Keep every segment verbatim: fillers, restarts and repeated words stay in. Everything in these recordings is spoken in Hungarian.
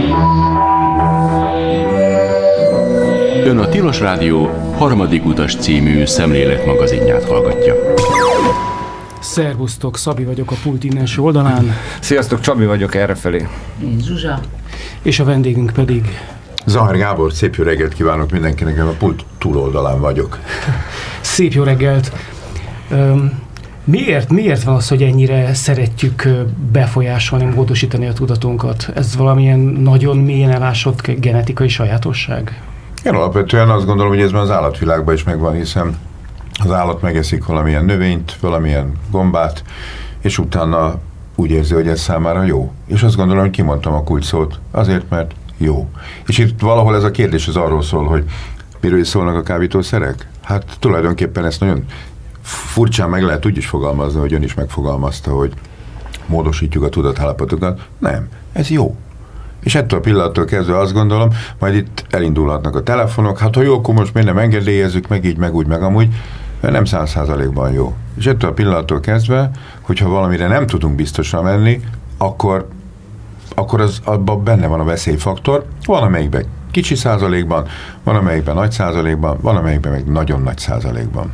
Ön a Tilos Rádió Harmadik Utas című szemléletmagazinját hallgatja. Szervusztok, Szabi vagyok a pult innenső oldalán. Sziasztok, Csabi vagyok errefelé. Én Zsuzsa. És a vendégünk pedig... Zahár Gábor, szép jó reggelt kívánok mindenkinek, a pult túloldalán vagyok. Szép jó reggelt. Um, miért, miért van az, hogy ennyire szeretjük befolyásolni, módosítani a tudatunkat? Ez valamilyen nagyon mélyen elásott genetikai sajátosság? Én alapvetően azt gondolom, hogy ez már az állatvilágban is megvan, hiszen az állat megeszik valamilyen növényt, valamilyen gombát, és utána úgy érzi, hogy ez számára jó. És azt gondolom, hogy kimondtam a kulcsszót, azért, mert jó. És itt valahol ez a kérdés az arról szól, hogy miről is szólnak a kábítószerek? Hát tulajdonképpen ezt nagyon furcsán meg lehet úgy is fogalmazni, hogy ön is megfogalmazta, hogy módosítjuk a tudatállapotokat. Nem, ez jó. És ettől a pillanattól kezdve azt gondolom, majd itt elindulhatnak a telefonok, hát ha jó, akkor most miért nem engedélyezzük, meg így, meg úgy, meg amúgy, mert nem száz százalékban jó. És ettől a pillanattól kezdve, hogyha valamire nem tudunk biztosan menni, akkor, akkor az, abban benne van a veszélyfaktor. Van amelyikben kicsi százalékban, van amelyikben nagy százalékban, van amelyikben meg nagyon nagy százalékban.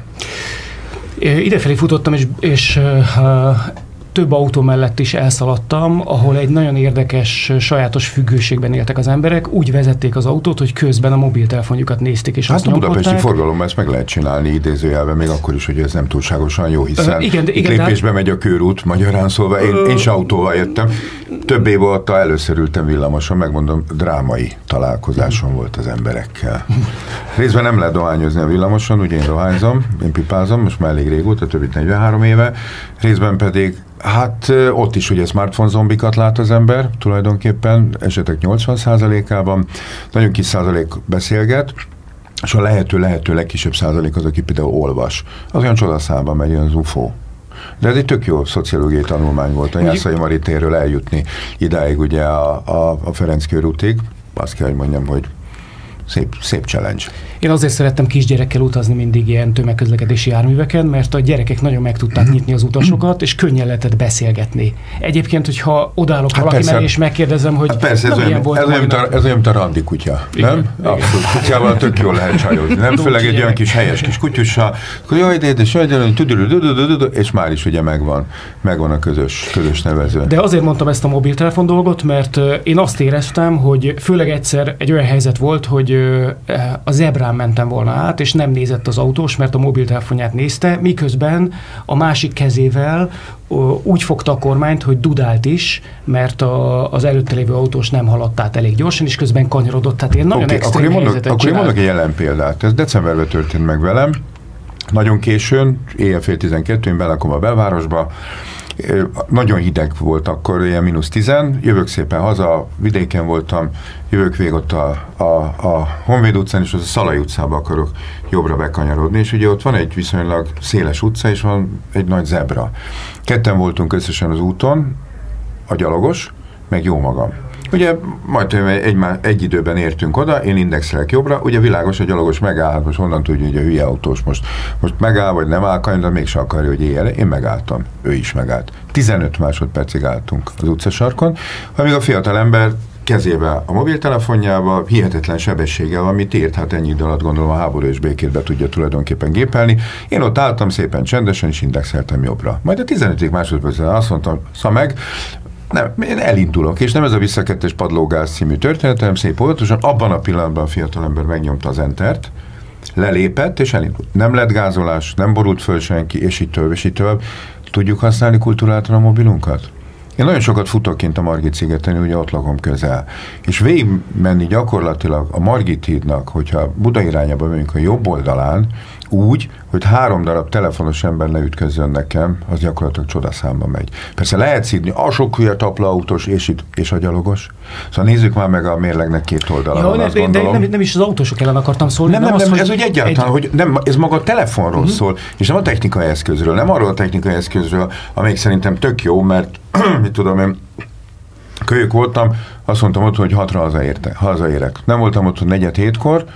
Idefelé futottam, és, és uh, több autó mellett is elszaladtam, ahol egy nagyon érdekes, sajátos függőségben éltek az emberek. Úgy vezették az autót, hogy közben a mobiltelefonjukat nézték, és hát azt a budapesti nyomkodták. forgalomban ezt meg lehet csinálni idézőjelben, még akkor is, hogy ez nem túlságosan jó, hiszen Ö, igen, itt igen, lépésbe hát... megy a körút, magyarán szólva. Én, én is autóval jöttem. Több év alatt először ültem villamoson, megmondom, drámai találkozásom volt az emberekkel. Részben nem lehet dohányozni a villamoson, ugye én dohányzom, én pipázom, most már elég régóta, több mint negyvenhárom éve. Részben pedig hát ott is ugye smartphone zombikat lát az ember, tulajdonképpen esetek nyolcvan százalékában, nagyon kis százalék beszélget, és a lehető, lehető legkisebb százalék az, aki például olvas. Az olyan csodaszában megy, olyan zufó. De ez egy tök jó szociológiai tanulmány volt, a Jászai Mari térről eljutni idáig ugye a, a, a Ferenc körútig. Azt kell, hogy mondjam, hogy Szép, szép challenge. Én azért szerettem kisgyerekkel utazni mindig ilyen tömegközlekedési járműveken, mert a gyerekek nagyon meg tudták nyitni az utasokat, és könnyen lehetett beszélgetni. Egyébként, hogyha odállok hát valaki mellé, és megkérdezem, hogy hát persze, ez olyan, volt ez, olyan, mint a, ez olyan, mint a randi kutya, igen, nem? Igen. Abszolút, kutyával tök jól lehet csajozni. Nem? Főleg egy olyan kis helyes kis kutyussal, hogy jaj, de édes, jaj, de és már is ugye megvan, megvan a közös, közös nevező. De azért mondtam ezt a mobiltelefon dolgot, mert én azt éreztem, hogy főleg egyszer egy olyan helyzet volt, hogy a zebrán mentem volna át, és nem nézett az autós, mert a mobiltelefonját nézte, miközben a másik kezével úgy fogta a kormányt, hogy dudált is, mert a, az előtte lévő autós nem haladt át elég gyorsan, és közben kanyarodott. Tehát én nagyon okay, extrém akkor helyzetet Akkor én mondok egy jelen példát. Ez decemberben történt meg velem. Nagyon későn, éjjel fél tizenkettő, én belakom a belvárosba. Nagyon hideg volt akkor, ilyen mínusz tizen, jövök szépen haza, vidéken voltam, jövök végig ott a, a, a Honvéd utcán, és az a Szalai utcába akarok jobbra bekanyarodni, és ugye ott van egy viszonylag széles utca, és van egy nagy zebra. Ketten voltunk összesen az úton, a gyalogos, meg jó magam. Ugye majd egy, egy időben értünk oda, én indexelek jobbra, ugye világos, a gyalogos megáll, hát most honnan tudja, hogy a hülye autós most, most megáll, vagy nem áll, de mégsem akarja, hogy éjjel. Én megálltam, ő is megállt. tizenöt másodpercig álltunk az utcasarkon, amíg a fiatal ember kezébe a mobiltelefonjába, hihetetlen sebességgel, amit írt, hát ennyi idő alatt gondolom a háború és békét be tudja tulajdonképpen gépelni. Én ott álltam szépen csendesen, és indexeltem jobbra. Majd a tizenötödik másodpercen azt mondtam, szá meg, nem, én elindulok, és nem ez a visszakettes padlógáz című történet, hanem szép óvatosan, abban a pillanatban a fiatalember megnyomta az entert, lelépett, és elindult. Nem lett gázolás, nem borult föl senki, és így tovább, és így tovább. Tudjuk használni kulturáltan a mobilunkat? Én nagyon sokat futok kint a Margit szigeten, ugye ott lakom közel. És végig menni gyakorlatilag a Margit hídnak, hogyha Buda irányába megyünk a jobb oldalán, úgy, hogy három darab telefonos ember ne ütközzön nekem, az gyakorlatilag csodaszámba megy. Persze lehet szídni a sok hülye taplaautós és, itt, és a gyalogos. Szóval nézzük már meg a mérlegnek két oldala. Ja, ne, de nem, nem is az autósok ellen akartam szólni. Nem, nem, nem, nem az, ez úgy egyáltalán, egy... hogy nem, ez maga a telefonról uh-huh. szól, és nem a technikai eszközről, nem arról a technikai eszközről, amelyik szerintem tök jó, mert mit tudom én, kölyök voltam, azt mondtam ott, hogy hatra hazaérte, hazaérek. Nem voltam ott, hogy negyed hétkor,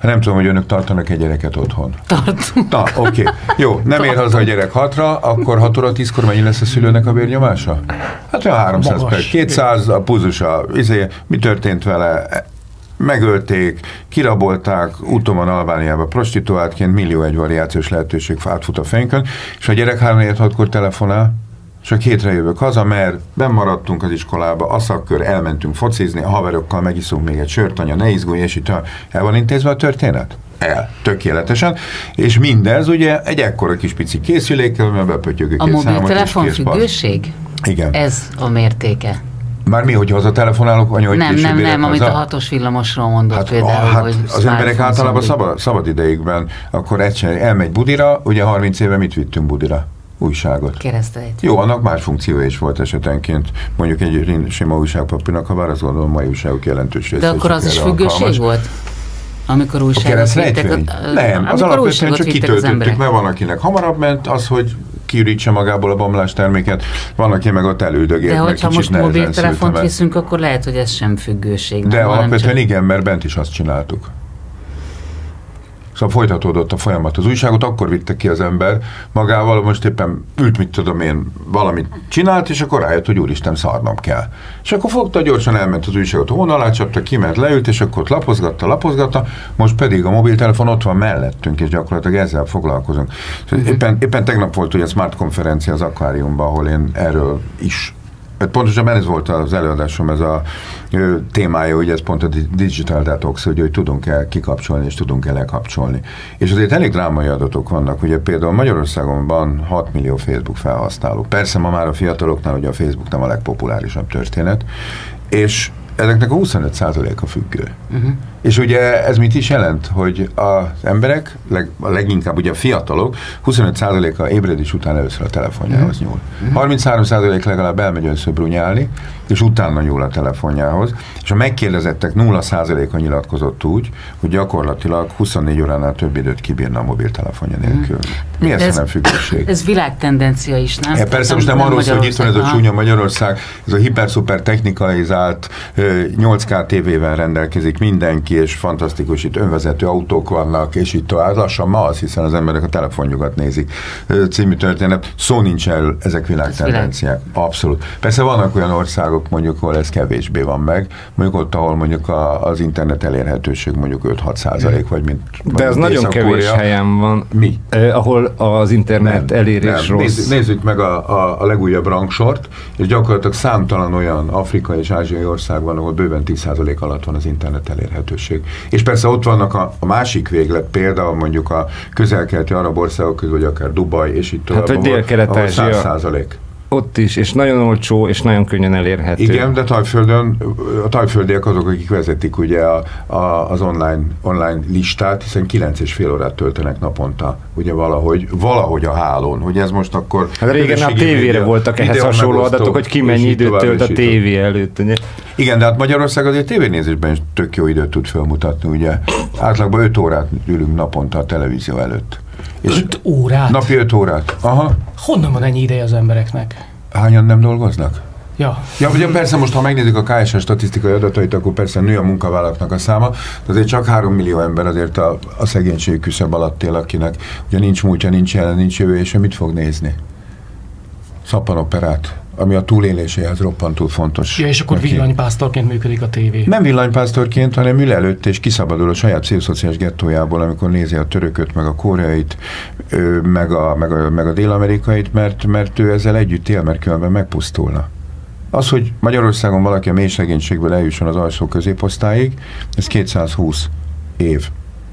Nem tudom, hogy önök tartanak egy gyereket otthon. Tartunk. Na, oké. Okay. Jó, nem ér haza a gyerek hatra, akkor hat óra tízkor mennyi lesz a szülőnek a vérnyomása? Hát olyan háromszáz per kétszáz, a pulzusa, izé, mi történt vele? Megölték, kirabolták, úton Albániába prostituáltként, millió egy variációs lehetőség átfut a fejünkön, és a gyerek három négy hatkor telefonál, csak hétre jövök haza, mert bemaradtunk az iskolába, a szakkör, elmentünk focizni, a haverokkal megiszunk még egy sört, anya, ne izgulj, és itt el van intézve a történet? El, tökéletesen. És mindez ugye egy ekkora kis pici készülékkel, mert bepötyögök a egy számot. A mobiltelefon függőség? Igen. Ez a mértéke. Már mi, hogy hazatelefonálok, anya, hogy nem, nem, nem, haza? amit a hatos villamosról mondott hát, például. Hát hogy az emberek általában szabad, szabad idejükben, akkor egyszer elmegy budira, ugye harminc éve mit vittünk budira? Újságot. Keresztelejt. Jó, annak más funkciója is volt esetenként. Mondjuk egy sima újságpapírnak, ha bár azt gondolom, mai újságok jelentős része. De akkor az is függőség alkalmas. Volt? Amikor újságot vittek? Nem, az alapvetően csak kitöltöttük, mert van, akinek hamarabb ment az, hogy kiürítse magából a bomlás terméket, van, aki meg ott elődögélt, de meg hogyha most mobiltelefont viszünk, akkor lehet, hogy ez sem függőség. De nem, alapvetően csak... igen, mert bent is azt csináltuk. Szóval folytatódott a folyamat. Az újságot akkor vitte ki az ember magával, most éppen ült, mit tudom én, valamit csinált, és akkor rájött, hogy úristen, szarnom kell. És akkor fogta, gyorsan elment az újságot, a hón alá csapta, kiment, leült, és akkor lapozgatta, lapozgatta, most pedig a mobiltelefon ott van mellettünk, és gyakorlatilag ezzel foglalkozunk. Mm-hmm. Éppen, éppen tegnap volt ugye Smart konferencia az akváriumban, ahol én erről is pontosabban ez volt az előadásom, ez a ö, témája, hogy ez pont a digital detox, hogy, hogy tudunk-e kikapcsolni, és tudunk-e lekapcsolni. És azért elég drámai adatok vannak, ugye például Magyarországon van hat millió Facebook felhasználó. Persze ma már a fiataloknál ugye a Facebook nem a legpopulárisabb történet, és ezeknek a huszonöt százaléka függő. Uh-huh. És ugye ez mit is jelent, hogy az emberek, leg, leginkább ugye a fiatalok, huszonöt százaléka ébredés után először a telefonjához uh-huh. nyúl. Uh-huh. harminchárom százalék legalább elmegy önször brunyálni, és utána nyúl a telefonjához, és a megkérdezettek nulla százaléka nyilatkozott úgy, hogy gyakorlatilag huszonnégy óránál több időt kibírna a mobiltelefonja nélkül. Uh-huh. Mi ez, ez nem függőség? Ez világtendencia is, nem? É, persze, most nem, nem arról szól, hogy itt van ez a csúnya Magyarország, ez a hiper-szuper technikaizált nyolc ká tévével rendelkezik mindenki, és fantasztikus, itt önvezető autók vannak, és itt tovább. Lassan ma az, hiszen az emberek a telefonjukat nézik című történet. Szó nincs erről, ezek világtendenciák. Abszolút. Persze vannak olyan országok, mondjuk, ahol ez kevésbé van meg, mondjuk ott, ahol mondjuk a, az internet elérhetőség mondjuk öt-hat százalék, vagy mint de ez nagyon kevés helyen van. Mi? Eh, ahol az internet nem, elérés nem. rossz. Nézzük, nézzük meg a, a, a legújabb rangsort, és gyakorlatilag számtalan olyan afrikai és ázsiai ország van, ahol bőven tíz százalék alatt van az internet elérhetőség. És persze ott vannak a, a másik véglet, például mondjuk a közel-keleti arab országok közül, vagy akár Dubaj, és itt tovább, hát, hogy Dél-Kelet-Ázsia, száz százalék. Ott is, és nagyon olcsó, és nagyon könnyen elérhető. Igen, de Tajföldön, a tajföldiek azok, akik vezetik ugye a, a, az online, online listát, hiszen kilenc és fél órát töltenek naponta, ugye valahogy, valahogy a hálón, hogy ez most akkor... Hát régen a tévére voltak ehhez hasonló adatok, hogy ki mennyi időt tölt a tévé előtt. Ugye? Igen, de hát Magyarország azért tévénézésben is tök jó időt tud felmutatni, ugye. Átlagban öt órát ülünk naponta a televízió előtt. öt órát? Napi öt órát. Aha. Honnan van ennyi ideje az embereknek? Hányan nem dolgoznak? Ja. Ja, ugye persze most, ha megnézzük a ká es es statisztikai adatait, akkor persze nő a munkavállalóknak a száma, de azért csak három millió ember azért a, a szegénység küszöb alatt él, akinek ugye nincs múltja, nincs jelen, nincs jövő, és mit fog nézni? Szappanoperát, ami a túléléséhez roppantul fontos. Ja, és akkor neki. Villanypásztorként működik a tévé. Nem villanypásztorként, hanem ül előtt és kiszabadul a saját pszichoszociális gettójából, amikor nézi a törököt, meg a koreait, meg a, meg a, meg a dél-amerikait, mert, mert ő ezzel együtt él, mert különben megpusztulna. Az, hogy Magyarországon valaki a mély szegénységből eljusson az alsó középosztályig, ez kétszázhúsz év.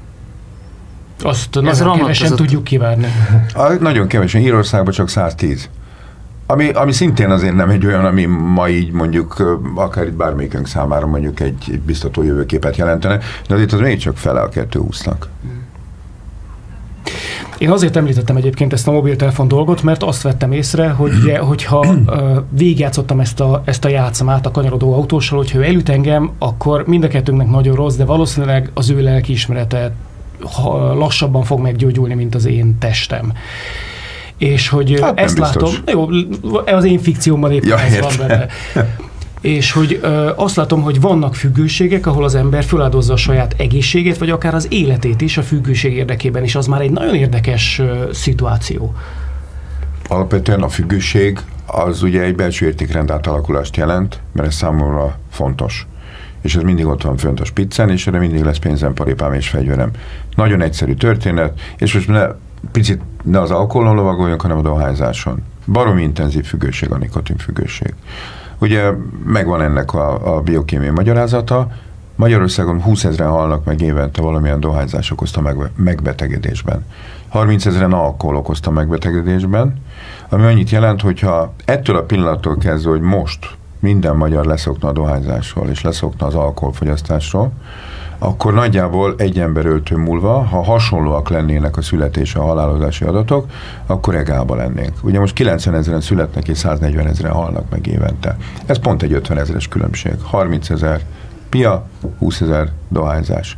Azt ez nagyon kevesen tudjuk kivárni. A, nagyon kevesen, Írországban csak száztíz. Ami, ami szintén azért nem egy olyan, ami ma így mondjuk, akár itt bármelyikünk számára mondjuk egy, egy biztató jövőképet jelentene, de azért az még csak fele a kettőhúsznak. Én azért említettem egyébként ezt a mobiltelefon dolgot, mert azt vettem észre, hogy ugye, hogyha uh, végigjátszottam ezt a, ezt a játszamát a kanyarodó autóssal, hogyha ő elüt engem, akkor mind a kettőnknek nagyon rossz, de valószínűleg az ő lelkiismerete lassabban fog meggyógyulni, mint az én testem. És hogy hát ezt látom, jó, az én fikciómban éppen ja, ez van benne. És hogy ö, azt látom, hogy vannak függőségek, ahol az ember feláldozza a saját egészségét, vagy akár az életét is a függőség érdekében, és az már egy nagyon érdekes ö, szituáció. Alapvetően a függőség az ugye egy belső értékrend átalakulást jelent, mert ez számomra fontos. És ez mindig ott van fönt a spiccen, és erre mindig lesz pénzem, paripám és fegyverem. Nagyon egyszerű történet, és most ne, picit ne az alkoholon lovagoljunk, hanem a dohányzáson. Baromi intenzív függőség a nikotinfüggőség. Ugye megvan ennek a, a biokémiai magyarázata. Magyarországon húszezren halnak meg évente valamilyen dohányzás okozta meg, megbetegedésben. harmincezren alkohol okozta megbetegedésben, ami annyit jelent, hogyha ettől a pillanattól kezdve, hogy most minden magyar leszokna a dohányzásról, és leszokna az alkoholfogyasztásról, akkor nagyjából egy ember öltő múlva, ha hasonlóak lennének a születés, a halálozási adatok, akkor egálba lennénk. Ugye most kilencven ezeren születnek, és száznegyven ezeren halnak meg évente. Ez pont egy ötven ezeres különbség. harmincezer pia, húszezer dohányzás.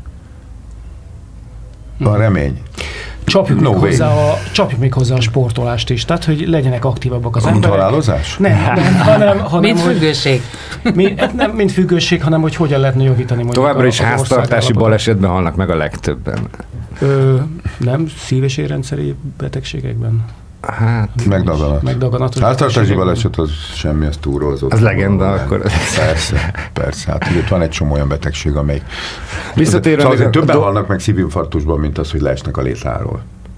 Van remény. Csapjuk, no még hozzá a, csapjuk még hozzá a sportolást is, tehát hogy legyenek aktívabbak az emberek. Mint halálozás? Nem, nem, hanem, hanem mint függőség. Mi, nem mint függőség, hanem hogy hogyan lehetne javítani. Továbbra is háztartási balesetben halnak meg a legtöbben. Ö, nem, szív- és érrendszeri betegségekben. Hát, megdaganat. Megdaganatos. Háztartási baleset az semmi, az túlrózott. Az legenda akkor. Persze, persze. Hát itt van egy csomó olyan betegség, amelyik... Visszatérve... Szóval azért többen do... halnak meg szívinfarktusban, mint az, hogy leesnek a létráról.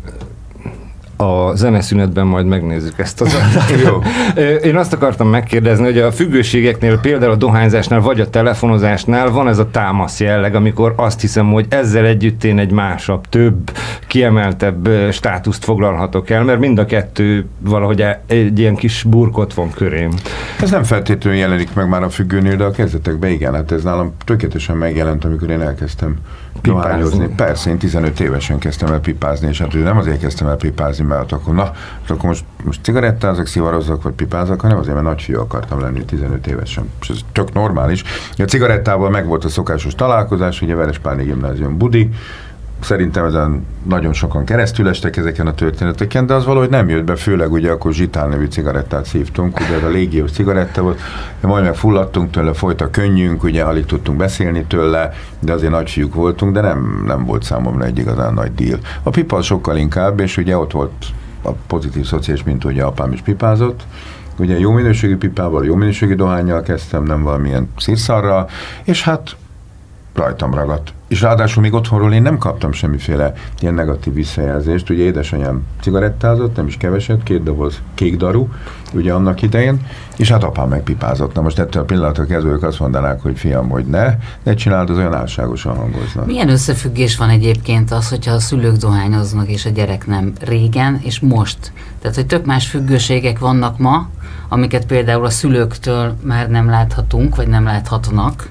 A zeneszünetben majd megnézzük ezt az Jó. Én azt akartam megkérdezni, hogy a függőségeknél, például a dohányzásnál, vagy a telefonozásnál van ez a támasz jelleg, amikor azt hiszem, hogy ezzel együtt én egy másabb, több, kiemeltebb státuszt foglalhatok el, mert mind a kettő valahogy egy ilyen kis burkot von körém. Ez nem feltétlenül jelenik meg már a függőnél, de a kezdetekben igen, hát ez nálam tökéletesen megjelent, amikor én elkezdtem dohányozni. Persze, én tizenöt évesen kezdtem el pipázni, és hát nem azért kezdtem el pipázni, mert akkor, na, akkor most, most cigarettázok, szivarozzak, vagy pipázok, hanem azért, mert nagyfiú akartam lenni tizenöt évesen. És ez tök normális. A cigarettával meg volt a szokásos találkozás, ugye Verespálni Gimnázium budi, szerintem ezen nagyon sokan keresztül estek ezeken a történeteken, de az valahogy nem jött be, főleg ugye akkor Zsitán nevű cigarettát szívtunk, ugye ez a légiós cigaretta volt, de majd meg fulladtunk tőle, folyt a könnyünk, ugye alig tudtunk beszélni tőle, de azért nagy fiúk voltunk, de nem, nem volt számomra egy igazán nagy díl. A pipa sokkal inkább, és ugye ott volt a pozitív szociális, mint ugye apám is pipázott, ugye jó minőségű pipával, jó minőségű dohánnyal kezdtem, nem valamilyen szírszarral, és hát rajtam ragadt. És ráadásul még otthonról én nem kaptam semmiféle ilyen negatív visszajelzést. Ugye édesanyám cigarettázott, nem is keveset, két doboz kék daru, ugye annak idején, és hát apám megpipázott. Na most ettől a pillanattól kezdve ők azt mondanák, hogy fiam, hogy ne, ne csináld, az olyan álságosan hangozna. Milyen összefüggés van egyébként az, hogyha a szülők dohányoznak, és a gyerek nem, régen és most? Tehát, hogy tök más függőségek vannak ma, amiket például a szülőktől már nem láthatunk, vagy nem láthatnak,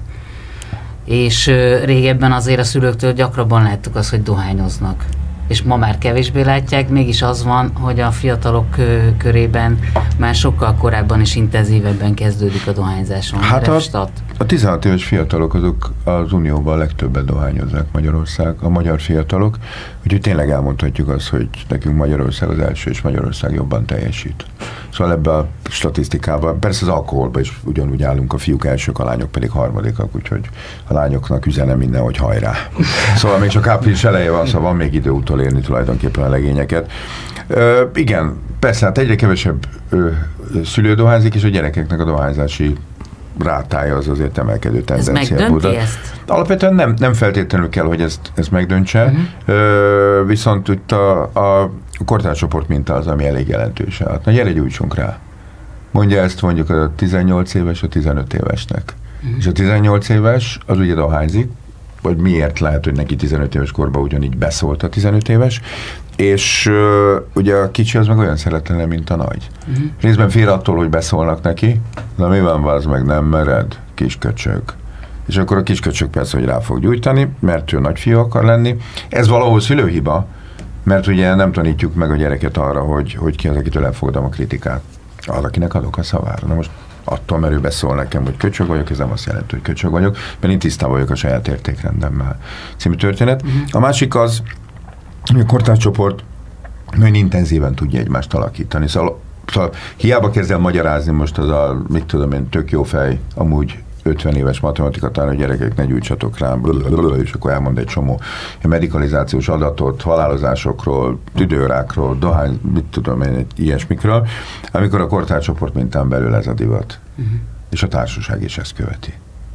és uh, régebben azért a szülőktől gyakrabban láttuk azt, hogy dohányoznak. És ma már kevésbé látják, mégis az van, hogy a fiatalok uh, körében már sokkal korábban és intenzívebben kezdődik a dohányzáson. Hát a, a tizenhat éves fiatalok azok az Unióban a legtöbbet dohányozzák Magyarország, a magyar fiatalok, úgyhogy tényleg elmondhatjuk azt, hogy nekünk Magyarország az első, és Magyarország jobban teljesít. Szóval ebben a statisztikában, persze az alkoholban is ugyanúgy állunk, a fiúk elsők, a lányok pedig harmadikak, úgyhogy a lányoknak üzene minden, hogy hajrá. Szóval még csak április eleje van, szóval van még idő utolérni tulajdonképpen a legényeket. Ö, igen, persze, hát egyre kevesebb ö, szülő dohányzik, és a gyerekeknek a dohányzási rátája az azért emelkedő tendenciát. Ez megdönti ezt? Alapvetően nem, nem feltétlenül kell, hogy ezt, ezt megdöntse, uh-huh. Ö, viszont itt a, a kortárcsoport minta az, ami elég jelentős. Hát, na gyere, gyújtsunk rá. Mondja ezt mondjuk a tizennyolc éves a tizenöt évesnek. Uh-huh. És a tizennyolc éves az ugye dohányzik, vagy miért lehet, hogy neki tizenöt éves korban ugyanígy beszólt a tizenöt éves, és uh, ugye a kicsi az meg olyan szeretne, mint a nagy. Uh-huh. Részben fél attól, hogy beszólnak neki, de mi van, vársz meg, nem mered, kisköcsög. És akkor a kisköcsög persze, hogy rá fog gyújtani, mert ő nagyfiú akar lenni. Ez valahol szülőhiba, mert ugye nem tanítjuk meg a gyereket arra, hogy, hogy ki az, akitől elfogadom a kritikát. Az, akinek adok a szavára. Na most attól, mert ő beszól nekem, hogy köcsög vagyok, ez nem azt jelenti, hogy köcsög vagyok, mert én tisztában vagyok a saját értékrendemmel. Című történet. Uh-huh. A másik az, hogy a kortárcsoport nagyon intenzíven tudja egymást alakítani. Szóval Szóval hiába kezd el magyarázni most az a, mit tudom én, tök jó fej, amúgy ötven éves matematika tanuló gyerekek, ne gyújtsatok rám, blablabla, és akkor elmond egy csomó medikalizációs adatot, halálozásokról, tüdőrákról, dohány, mit tudom én, ilyesmikről, amikor a kortárcsoport mintán belül ez a divat. Uh-huh. És a társaság is ezt követi.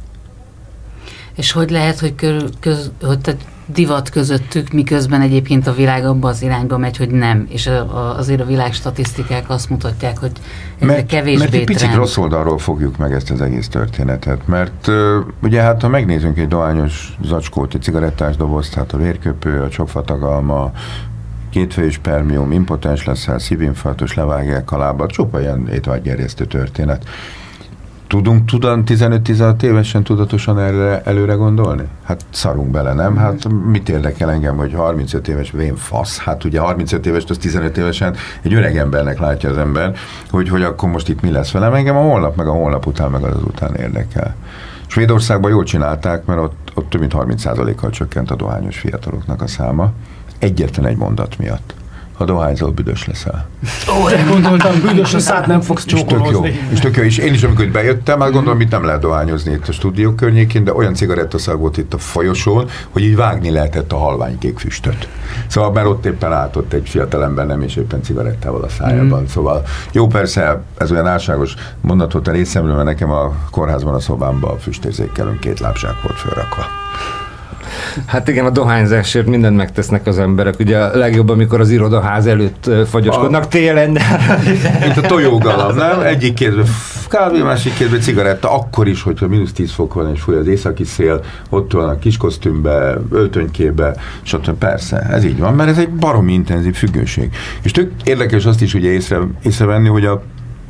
És hogy lehet, hogy, kör, köz, hogy tehát divat közöttük, miközben egyébként a világ abba az irányba megy, hogy nem. És a, a, azért a világ statisztikák azt mutatják, hogy egyre kevésbé Mert egy picit trend. rossz oldalról fogjuk meg ezt az egész történetet, mert uh, ugye hát ha megnézünk egy dohányos zacskót, egy cigarettás dobozt, hát a vérköpő, a csokfatagalma, kétfejű spermium, impotens leszel, szívinfarktus, levágják a lábat, csupa ilyen étvágygerjesztő történet. Tudunk tudan tizenöt-tizenhat évesen tudatosan erre előre gondolni? Hát szarunk bele, nem? Hát mit érdekel engem, hogy harmincöt éves vén fasz? Hát ugye harmincöt éves, az tizenöt évesen egy öreg embernek látja az ember, hogy, hogy akkor most itt mi lesz velem. Engem a holnap, meg a holnap után, meg az után érdekel. Svédországban jól csinálták, mert ott, ott több mint harminc százalékkal csökkent a dohányos fiataloknak a száma. Egyetlen egy mondat miatt. Ha dohányzol, büdös leszel. Ó, de gondoltam, büdös lesz, át nem fogsz csókolózni. És tök jó. És én is, amikor itt bejöttem, hát gondolom, itt nem lehet dohányozni itt a stúdió környékén, de olyan cigarettaszag volt itt a folyosón, hogy így vágni lehetett a halványkék füstöt. Szóval mert ott éppen állt ott egy fiatalember, nem és éppen cigarettával a szájában. Mm. Szóval jó, persze, ez olyan álságos mondat volt a részemről, mert nekem a kórházban, a szobámban a füstérzékelőn két lábzsák volt fölrakva. Hát igen, a dohányzásért mindent megtesznek az emberek. Ugye a legjobb, amikor az irodaház előtt fagyoskodnak a... télen. De... Mint a tojógalam, nem? Egyik kézben kávé, másik kézben cigaretta, akkor is, hogyha mínusz tíz fok van, és fúj az északi szél, ott van a kis kosztümbe, öltönykébe, stb. Persze, ez így van, mert ez egy baromi intenzív függőség. És tök érdekes azt is ugye észre, észrevenni, hogy a,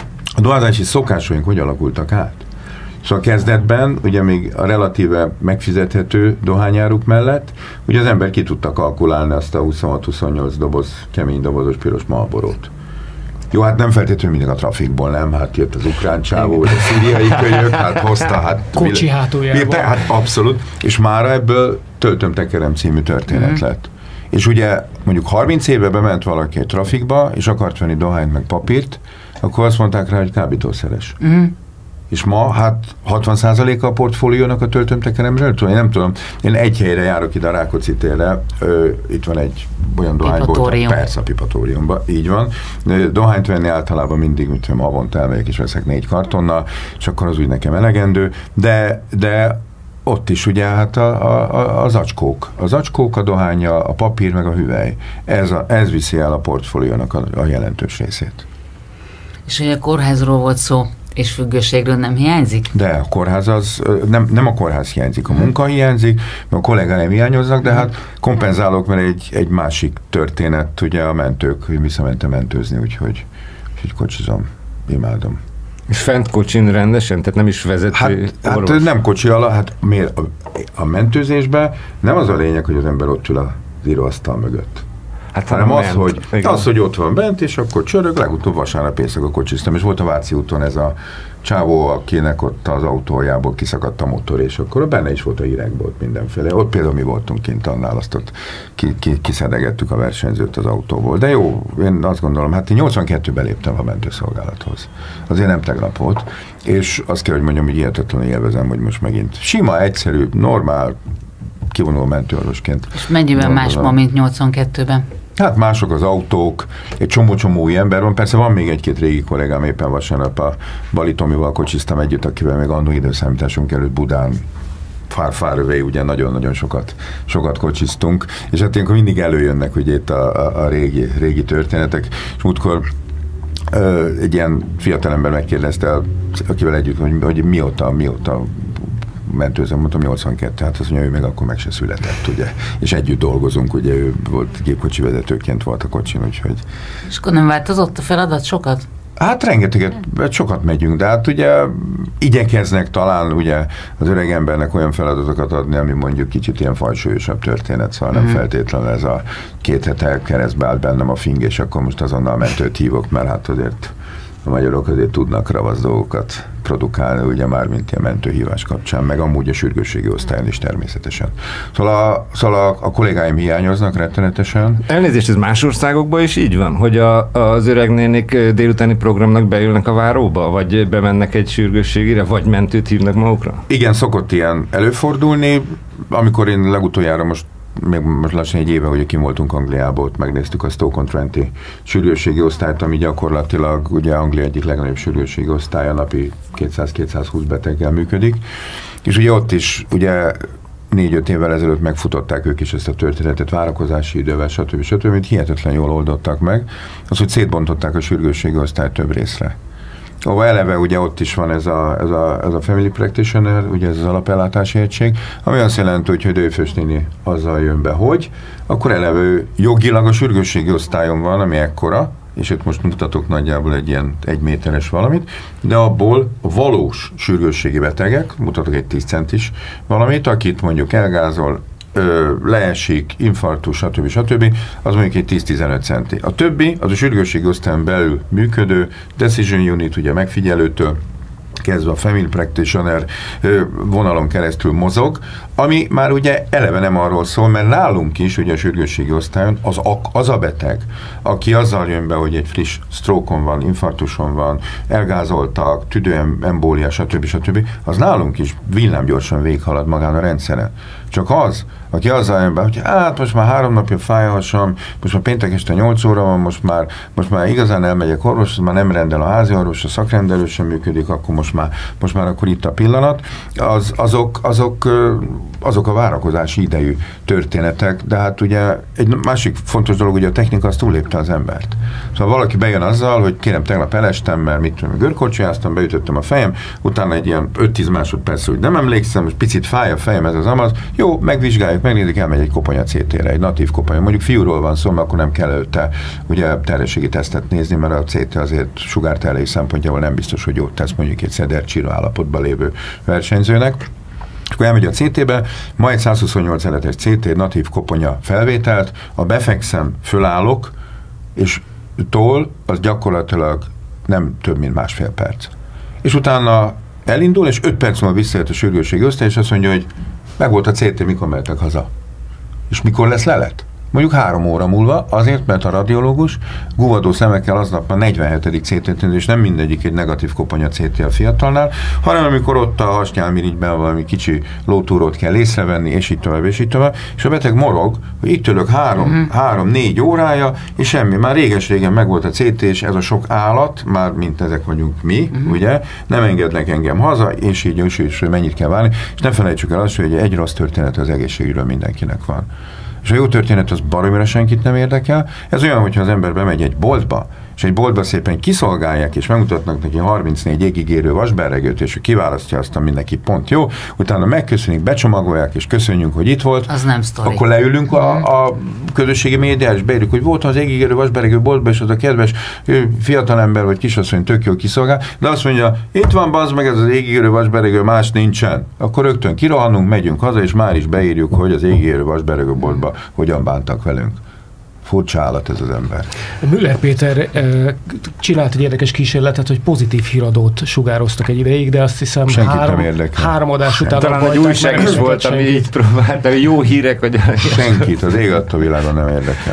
a dohányzási szokásaink hogy alakultak át. Szóval kezdetben, ugye még a relatíve megfizethető dohányáruk mellett, ugye az ember ki tudta kalkulálni azt a huszonhat-huszonnyolc doboz, kemény dobozos piros Marlborót. Jó, hát nem feltétlenül mindig a trafikból, nem? Hát jött az ukrán csávó, vagy a szíriai kölyök, hát hozta, hát... Kocsi hátuljában. Hát abszolút. És mára ebből Töltöm tekerem című történet mm. lett. És ugye mondjuk harminc éve bement valaki egy trafikba, és akart venni dohányt meg papírt, akkor azt mondták rá, hogy kábítószeres. Mm. És ma, hát hatvan százaléka a portfóliónak a töltömtekeremről, tudom, én nem tudom, én egy helyre járok ide a Rákóczi térre, ö, itt van egy olyan dohánybolt, persze a Pipatóriumban, így van. Dohányt venni általában mindig, mint tudom, havonta elmegyek és veszek négy kartonnal, és akkor az úgy nekem elegendő, de, de ott is ugye hát a, a, a zacskók, a zacskók, a dohánya, a papír meg a hüvely, ez, a, ez viszi el a portfóliónak a, a jelentős részét. És hogy a kórházról volt szó, és függőségről nem hiányzik? De a kórház az, nem, nem a kórház hiányzik, a munka hiányzik, mert a kollégáim hiányoznak, de hát kompenzálok, mert egy, egy másik történet, ugye a mentők, hogy visszamentem mentőzni, úgyhogy, úgyhogy kocsizom, imádom. És fent kocsin rendesen? Tehát nem is vezető hát, hát nem kocsi alá, hát miért? A, a mentőzésben nem az a lényeg, hogy az ember ott ül az íróasztal mögött. Hát hanem az, hogy, az, hogy ott van bent, és akkor csörög, legutóbb vasárnap éjszaka kocsiztam, és volt a Váci úton ez a csávó, akinek ott az autójából kiszakadt a motor, és akkor benne is volt a hírekbolt mindenféle. Ott például mi voltunk kint annál, azt ott ki, ki, kiszedegettük a versenyzőt az autóból. De jó, én azt gondolom, hát én nyolcvankettőben léptem a mentőszolgálathoz. Azért nem tegnap volt, és azt kell, hogy mondjam, hogy hihetetlenül élvezem, hogy most megint sima, egyszerű, normál, kivonuló mentőorvosként. És mennyiben más ma, mint nyolcvankettőben? Hát mások az autók, egy csomó-csomó új ember van, persze van még egy-két régi kollégám, éppen vasárnap a Bali Tomival kocsiztam együtt, akivel még annó időszámításunk előtt Budán, far far away, ugye nagyon-nagyon sokat, sokat kocsiztunk, és hát ilyenkor mindig előjönnek ugye itt a, a, a régi, régi történetek, és múltkor ö, egy ilyen fiatalember megkérdezte, akivel együtt, hogy, hogy mióta, mióta mentőzem, mondtam nyolcvankettő, hát azt mondja, ő meg akkor meg se született, ugye, és együtt dolgozunk, ugye, ő volt gépkocsi vezetőként volt a kocsin, úgyhogy... És akkor nem változott a feladat sokat? Hát rengeteget, sokat megyünk, de hát ugye igyekeznek talán ugye az öreg embernek olyan feladatokat adni, ami mondjuk kicsit ilyen fajsúlyosabb történet, szóval nem mm. feltétlenül ez a két hete keresztbe állt bennem a fing, és akkor most azonnal mentőt hívok, mert hát azért a magyarok azért tudnak ravasz dolgokat produkálni, ugye már mint ilyen mentőhívás kapcsán, meg amúgy a sürgősségi osztályon is természetesen. Szóval a, szóval a, a kollégáim hiányoznak rettenetesen. Elnézést, ez más országokban is így van, hogy a, az öregnénik délutáni programnak beülnek a váróba, vagy bemennek egy sürgősségire, vagy mentőt hívnak magukra? Igen, szokott ilyen előfordulni. Amikor én legutoljára most még most lassan egy éve, hogy kim voltunk Angliából, ott megnéztük a Stoke-on-Trent sürgősségi osztályt, ami gyakorlatilag ugye Anglia egyik legnagyobb sürgősségi osztálya, napi kétszáz-kétszázhúsz beteggel működik, és ugye ott is ugye négy-öt évvel ezelőtt megfutották ők is ezt a történetet várakozási idővel, stb. stb. Amit hihetetlen jól oldottak meg, az, hogy szétbontották a sürgősségi osztályt több részre. Ahol eleve ugye ott is van ez a, ez a, ez a Family Practitioner, ugye ez az alapellátási egység, ami azt jelenti, hogy Hőfös néni azzal jön be, hogy akkor eleve ő jogilag a sürgősségi osztályon van, ami ekkora, és itt most mutatok nagyjából egy ilyen egy méteres valamit, de abból a valós sürgősségi betegek, mutatok egy tíz centis valamit, akit mondjuk elgázol, Ö, leesik, infarktus, stb. stb. Az mondjuk egy tíz-tizenöt centi. A többi, az a sürgősségi osztályon belül működő Decision Unit, ugye megfigyelőtől kezdve a Family Practitioner vonalon keresztül mozog, ami már ugye eleve nem arról szól, mert nálunk is ugye a sürgősségi osztályon az a, az a beteg, aki azzal jön be, hogy egy friss stroke-on van, infarktuson van, elgázoltak, tüdőembólia, stb. stb. Az nálunk is villámgyorsan végighalad magán a rendszeren. Csak az, aki azzal jön be, hogy hát most már három napja fáj a hasam, most már péntek este nyolc óra van, most már, most már igazán elmegyek orvoshoz, már nem rendel a házi orvos, a szakrendelő sem működik, akkor most már, most már akkor itt a pillanat. Az, azok, azok, azok a várakozási idejű történetek, de hát ugye egy másik fontos dolog, hogy a technika az túllépte az embert. Szóval valaki bejön azzal, hogy kérem, tegnap elestem, mert mit tudom, görkorcsolyáztam, beütöttem a fejem, utána egy ilyen öt-tíz másodperc, hogy nem emlékszem, most picit fáj a fejem, ez az amaz. Jó, megvizsgáljuk, megnézik, elmegy egy koponya cé té-re, egy natív koponya. Mondjuk fiúról van szó, mert akkor nem kell előtte ugye terhességi tesztet nézni, mert a cé té azért sugárterhelés szempontjából nem biztos, hogy jót tesz mondjuk egy szeder-csíró állapotban lévő versenyzőnek. Akkor elmegy a cé té-be, majd százhuszonnyolc eletes cé té, natív koponya felvételt, a befekszem, fölállok, és tól az gyakorlatilag nem több, mint másfél perc. És utána elindul, és öt perc múlva visszajött a sürgősségi osztály, és azt mondja, hogy meg volt a cé té, mikor mehetek haza. És mikor lesz lelet? Mondjuk három óra múlva, azért, mert a radiológus guvadó szemekkel aznap a negyvenhetedik cé té-t, és nem mindegyik egy negatív koponya cé té a fiatalnál, hanem amikor ott a hasnyálmirigyben valami kicsi lótúrót kell észrevenni, és így tovább, és így tovább, és a beteg morog, hogy itt ülök három, uh-huh. három-négy órája, és semmi. Már réges-régen megvolt a cé té, és ez a sok állat, már mint ezek vagyunk mi, uh-huh. ugye, nem engednek engem haza, és így és, és mennyit kell várni, és ne felejtsük el azt, hogy egy rossz történet az egészségügyről mindenkinek van. És a jó történet az baromira senkit nem érdekel. Ez olyan, hogyha az ember bemegy egy boltba, és egy boltba szépen kiszolgálják, és megmutatnak neki harmincnégy égigérő vasberregőt, és ő kiválasztja azt, ami neki pont jó, utána megköszönik, becsomagolják, és köszönjük, hogy itt volt. Az nem sztori. Akkor leülünk a, a közösségi médiára, és beírjuk, hogy volt az égigérő vasberregő boltba, és az a kedves fiatalember, vagy kisasszony tök jó kiszolgál, de azt mondja, itt van, bazd meg, ez az égigérő vasberregő, más nincsen. Akkor rögtön kirohanunk, megyünk haza, és már is beírjuk, hogy az égigérő vasberregő boltba hogyan bántak velünk. Furcsa állat ez az ember. Müller Péter e, csinált egy érdekes kísérletet, hogy pozitív híradót sugároztak egy ideig, de azt hiszem senkit három, három adás után talán egy újság is volt, ami így próbálta, jó hírek, hogy... Senkit, az ég adta világon nem érdekel.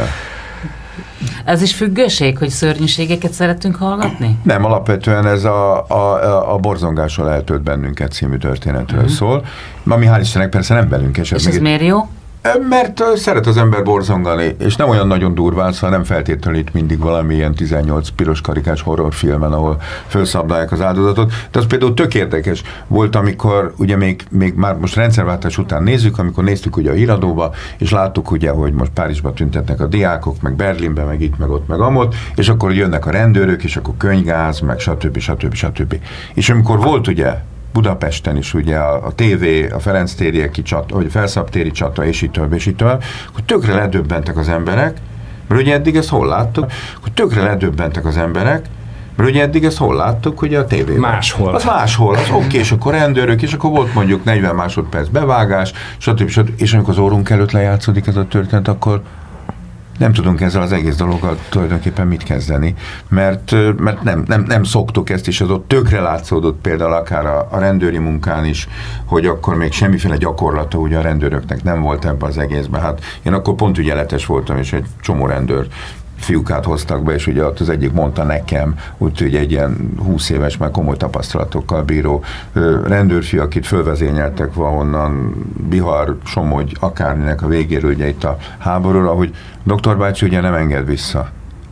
Ez is függőség, hogy szörnyűségeket szeretünk hallgatni? Nem, alapvetően ez a, a, a Borzongással eltölt bennünket című történetről uh-huh. szól, ami hál' Istennek persze nem velünk esett. És ez miért jó? Mert szeret az ember borzongani, és nem olyan nagyon durván, szóval nem feltétlenül itt mindig valami ilyen tizennyolc piros karikás horrorfilmen, ahol felszabdálják az áldozatot. De az például tök érdekes volt, amikor ugye még, még már most rendszerváltás után nézzük, amikor néztük ugye a híradóba, és láttuk ugye, hogy most Párizsba tüntetnek a diákok, meg Berlinbe, meg itt, meg ott, meg amott, és akkor jönnek a rendőrök, és akkor könygáz, meg stb. stb. stb. És amikor volt ugye Budapesten is ugye a, a tévé, a Ferenc téri csata, vagy a Felszabtéri csata, és így tovább, és így tovább, akkor tökre ledöbbentek az emberek, mert ugye eddig ezt hol láttuk, hogy tökre ledöbbentek az emberek, mert ugye eddig ezt hol láttuk, hogy a tévében. Máshol. Az máshol, az oké, okay, és akkor rendőrök, és akkor volt mondjuk negyven másodperc bevágás, stb. stb. És amikor az órunk előtt lejátszódik ez a történet, akkor nem tudunk ezzel az egész dologgal tulajdonképpen mit kezdeni, mert, mert nem, nem, nem szoktuk ezt, és az ott tökre látszódott például akár a, a rendőri munkán is, hogy akkor még semmiféle gyakorlata ugye a rendőröknek nem volt ebbe az egészben. Hát én akkor pont ügyeletes voltam, és egy csomó rendőr fiúkát hoztak be, és ugye ott az egyik mondta nekem, úgyhogy egy ilyen húsz éves, már komoly tapasztalatokkal bíró rendőrfiú, akit fölvezényeltek valahonnan Bihar, Somogy, akárminek a végéről, ugye itt a háborúra, hogy doktor bácsi ugye nem enged vissza.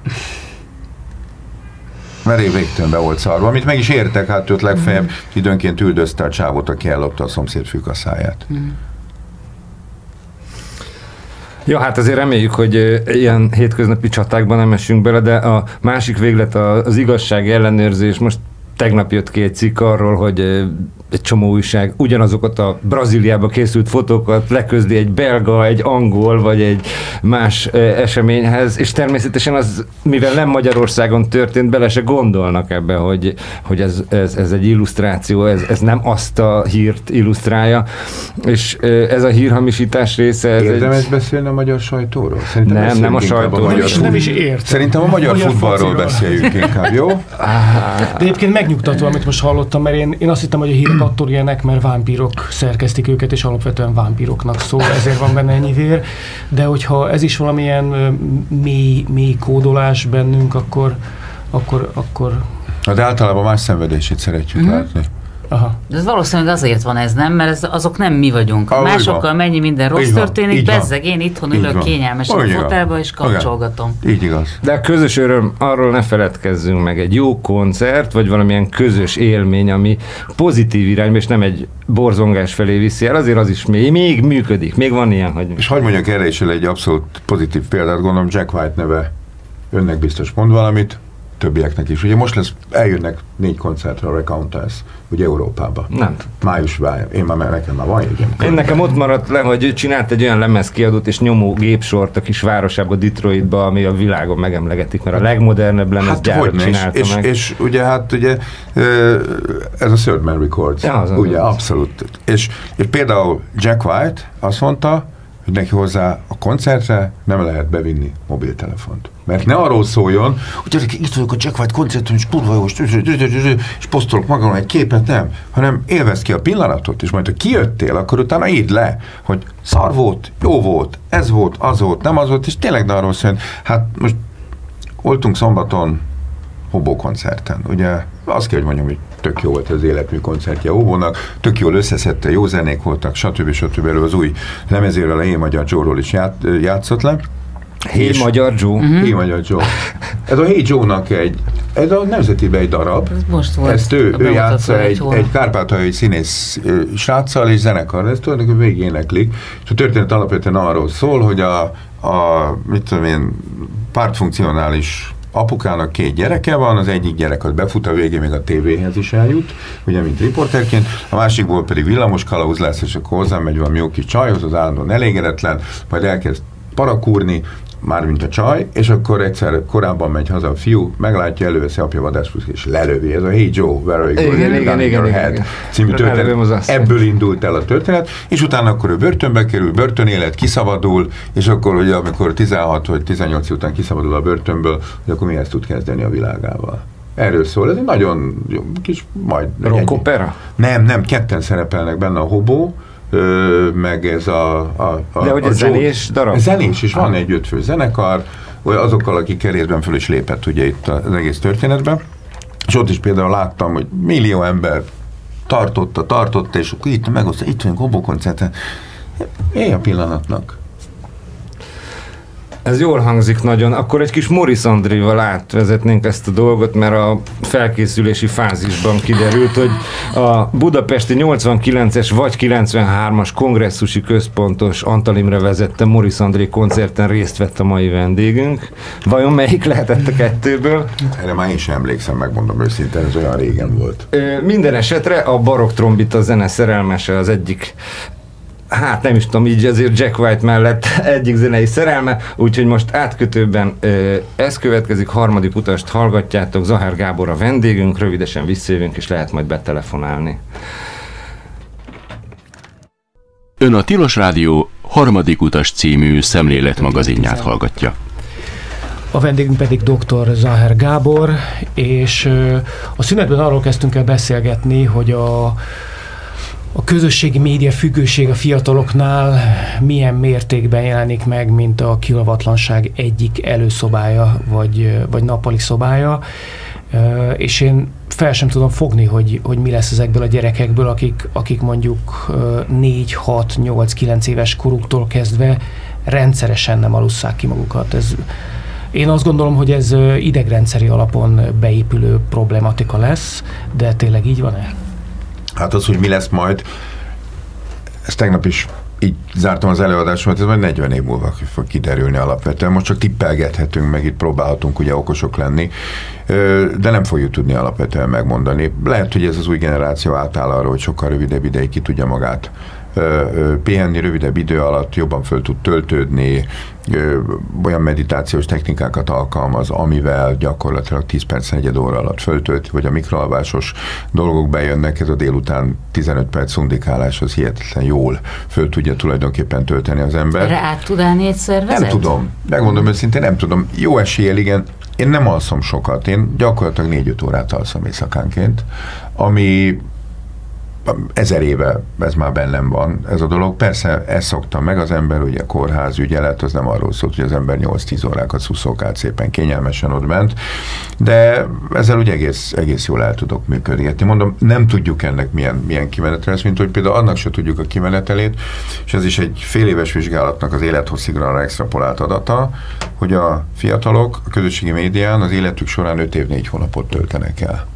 Mert én végtelen be volt szarva, amit meg is értek, hát őt legfeljebb időnként üldözte a csávot, aki ellopta a szomszéd fűkaszáját. Mm. Ja, hát azért reméljük, hogy ilyen hétköznapi csatákban nem esünk bele, de a másik véglet az igazság ellenőrzés. Most tegnap jött ki egy cikk arról, hogy egy csomó újság ugyanazokat a Brazíliába készült fotókat leközdi egy belga, egy angol, vagy egy más eseményhez, és természetesen az, mivel nem Magyarországon történt, bele se gondolnak ebbe, hogy, hogy ez, ez, ez egy illusztráció, ez, ez nem azt a hírt illusztrálja, és ez a hírhamisítás része... Ez Érdemes egy... beszélni a magyar sajtóról? Szerintem nem, nem a sajtóról. Nem is, nem is ért. Szerintem a magyar, magyar futballról beszéljünk inkább, jó? De egyébként megnyugtató, amit most hallottam, mert én, én azt hittem, hogy a hírek attól ilyenek, mert vámpírok szerkesztik őket, és alapvetően vámpíroknak szól, ezért van benne ennyi vér. De hogyha ez is valamilyen mély, mély kódolás bennünk, akkor, akkor, akkor... De általában más szenvedését szeretjük mm-hmm. látni. Aha. De ez valószínűleg azért van ez, nem? Mert ez, azok nem mi vagyunk. Ah, másokkal mennyi minden rossz történik, bezzeg, én itthon így ülök van. Kényelmesen a fotelba, és kapcsolgatom. Így igaz. De a közös öröm, arról ne feledkezzünk meg, egy jó koncert, vagy valamilyen közös élmény, ami pozitív irányba, és nem egy borzongás felé viszi el, azért az is még, még működik, még van ilyen, hogy... És hogy mondjak erre is egy abszolút pozitív példát, gondolom Jack White neve önnek biztos mond valamit, többieknek is. Ugye most lesz, eljönnek négy koncertre a Recountess, ugye Európába. Nem. Májusban. Én már, nekem már van jegyem. Én nekem ott maradt le, hogy ő csinált egy olyan lemezkiadót és nyomó gépsort a kis városába, Detroitba, ami a világon megemlegetik, mert a legmodernebb lemezgyárat hát, csinálta és, meg. És, és ugye hát ugye ez a Third Man Records. Ja, az ugye az abszolút. És, és például Jack White azt mondta, hogy neki hozzá a koncertre nem lehet bevinni mobiltelefont. Mert ne arról szóljon, hogy gyerekek, itt vagyok a Jack White koncerten, és kurva jó, és posztolok magamon egy képet, nem, hanem élvezd ki a pillanatot, és majd ha kijöttél, akkor utána írd le, hogy szar volt, jó volt, ez volt, az volt, nem az volt, és tényleg ne arról szóljon. Hát most voltunk szombaton Hobó koncerten, ugye azt kell, hogy mondjam, hogy tök jó volt az életmű koncertje Hobónak, tök jól összeszedte, jó zenék voltak, stb. stb. Erről az új lemezéről, a Hey Magyar Joe-ról is ját, játszott le. Hey Magyar Joe? Uh-huh. Hey Magyar Joe. Ez a Hey Joe-nak egy, ez a Nemzetibe egy darab. Ez most volt. Ezt ő, ő játsza egy, egy kárpátaljai színész sráccal és zenekar. Ez tulajdonképpen végig éneklik. És a történet alapvetően arról szól, hogy a, a mit tudom én, pártfunkcionális apukának két gyereke van, az egyik gyerek az befut, a végén még a tévéhez is eljut, ugye, mint riporterként, a másikból pedig villamos kalauz lesz, és akkor hozzám megy valami jó kis csajhoz, az állandóan elégedetlen, majd elkezd parakúrni, mármint a csaj, és akkor egyszer korábban megy haza a fiú, meglátja, előveszi apja vadászpuszki, és lelövi. Ez a Hey Joe, where are you going? Igen, igen, igen. Című történet. Ebből indult el a történet, és utána akkor ő börtönbe kerül, börtönélet, kiszabadul, és akkor ugye amikor tizenhat vagy tizennyolc után kiszabadul a börtönből, hogy akkor mihez tud kezdeni a világával. Erről szól, ez egy nagyon jó, kis, majd... Rockopera? Nem, nem, ketten szerepelnek benne a Hobó, Ö, meg ez a... a, a De hogy a ez zenés darab? Zenés, és van egy ötfő zenekar, azokkal, akik részben föl is lépett ugye itt az egész történetben, és ott is például láttam, hogy millió ember tartotta, tartotta, és akkor itt megosztja, itt vagyunk Hobó koncerten. Élj a pillanatnak. Ez jól hangzik nagyon. Akkor egy kis Morris Andréval átvezetnénk ezt a dolgot, mert a felkészülési fázisban kiderült, hogy a budapesti nyolcvankilences vagy kilencvenhármas kongresszusi központos Antal Imre vezette Morris André koncerten részt vett a mai vendégünk. Vajon melyik lehetett a kettőből? Erre már én sem emlékszem, megmondom őszintén, ez olyan régen volt. Ö, minden esetre a barokk trombita zene szerelmese az egyik, hát nem is tudom, így azért Jack White mellett egyik zenei szerelme, úgyhogy most átkötőben ö, ez következik, harmadik utast hallgatjátok, Zahár Gábor a vendégünk, rövidesen visszajövünk, és lehet majd betelefonálni. Ön a Tilos Rádió harmadik utas című szemléletmagazinját hallgatja. a vendégünk pedig doktor Záher Gábor, és a szünetben arról kezdtünk el beszélgetni, hogy a A közösségi média függőség a fiataloknál milyen mértékben jelenik meg, mint a kialvatlanság egyik előszobája, vagy, vagy nappali szobája. És én fel sem tudom fogni, hogy, hogy mi lesz ezekből a gyerekekből, akik, akik mondjuk négy, hat, nyolc, kilenc éves koruktól kezdve rendszeresen nem alusszák ki magukat. Ez, én azt gondolom, hogy ez idegrendszeri alapon beépülő problematika lesz, de tényleg így van-e? Hát az, hogy mi lesz majd, ezt tegnap is így zártam az előadásomat, ez majd negyven év múlva fog kiderülni alapvetően. Most csak tippelgethetünk, meg itt próbálhatunk ugye okosok lenni, de nem fogjuk tudni alapvetően megmondani. Lehet, hogy ez az új generáció átáll arra, hogy sokkal rövidebb ideig ki tudja magát pihenni, rövidebb idő alatt jobban föl tud töltődni, olyan meditációs technikákat alkalmaz, amivel gyakorlatilag tíz perc, negyed óra alatt föltölt, vagy a mikroalvásos dolgok bejönnek, ez a délután tizenöt perc szundikálás, az hihetetlen jól föl tudja tulajdonképpen tölteni az ember. Erre át tud állni egy szervezet? Nem tudom. Megmondom őszintén, nem tudom. Jó eséllyel, igen. Én nem alszom sokat. Én gyakorlatilag négy-öt órát alszom éjszakánként, ami ezer éve ez már bennem van, ez a dolog. Persze ezt szoktam meg az ember, ugye a kórház ügyelet, az nem arról szólt, hogy az ember nyolc-tíz órákat szuszolkált szépen kényelmesen ott bent, de ezzel ugye egész, egész jól el tudok működni. Mondom, nem tudjuk ennek milyen, milyen kimenetre lesz, mint hogy például annak se tudjuk a kimenetelét, és ez is egy fél éves vizsgálatnak az élethosszigranra extrapolált adata, hogy a fiatalok a közösségi médián az életük során öt év négy hónapot töltenek el.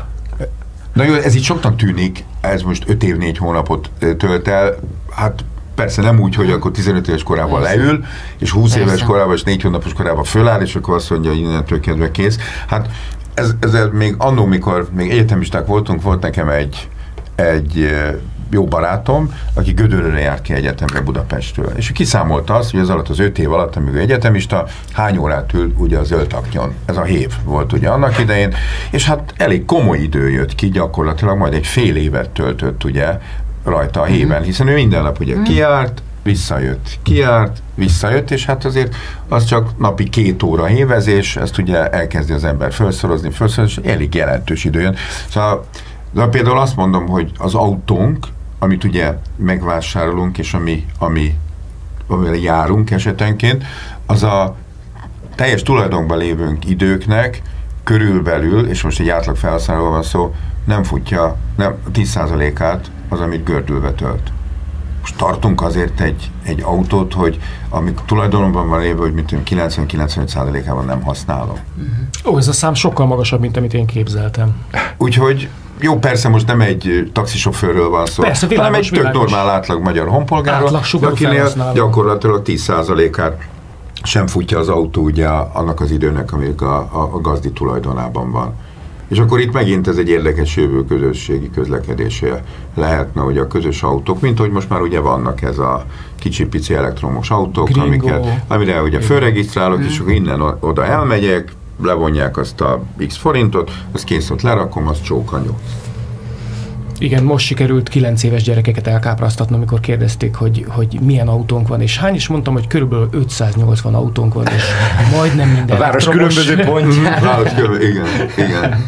Na jó, ez így soknak tűnik, ez most öt év négy hónapot tölt el, hát persze nem úgy, hogy akkor tizenöt éves korában persze leül, és húsz persze éves korában, és négy hónapos korában föláll, és akkor azt mondja, hogy innentől kezdve kész. Hát ez, ezzel még annó, mikor még egyetemisták voltunk, volt nekem egy, egy jó barátom, aki Gödöllőre járt ki egyetemre Budapestről. És ő kiszámolta azt, hogy az alatt az öt év alatt, amíg ő egyetemista, hány órát ül ugye a zöld taknyon. Ez a hév volt ugye annak idején, és hát elég komoly idő jött ki, gyakorlatilag majd egy fél évet töltött ugye rajta a héven, hiszen ő minden nap ugye kijárt, visszajött, kijárt, visszajött, és hát azért az csak napi két óra hévezés, ezt ugye elkezdi az ember felszorozni, felszorozni, és elég jelentős idő jön. Szóval de például azt mondom, hogy az autónk, amit ugye megvásárolunk, és ami, ami, amivel járunk esetenként, az a teljes tulajdonban lévőnk időknek körülbelül, és most egy átlag felhasználóval van szó, nem futja, nem, tíz százalékát az, amit gördülve tölt. Most tartunk azért egy, egy autót, hogy amik tulajdonban van lévő, hogy mint kilencven-kilencvenöt százalékában nem használom. Ó, ez a szám sokkal magasabb, mint amit én képzeltem. Úgyhogy jó, persze most nem egy taxisofőrről van szó, persze, világos, hanem egy tök normál átlag magyar honpolgárról, akinél gyakorlatilag tíz százalékát sem futja az autó ugye annak az időnek, amíg a, a, a gazdi tulajdonában van. És akkor itt megint ez egy érdekes jövő közösségi közlekedésé lehetne, hogy a közös autók, mint hogy most már ugye vannak ez a kicsi-pici elektromos autók, Gringo, amiket, amire ugye fölregisztrálok, és akkor innen oda elmegyek, levonják azt a x forintot, azt kész, ott lerakom, az csókanyó. Igen, most sikerült kilenc éves gyerekeket elkápráztatnom, amikor kérdezték, hogy, hogy milyen autónk van, és hány, is mondtam, hogy körülbelül ötszáznyolcvan autónk van, és majdnem minden. A város különböző pontján. Város különböző, igen, igen.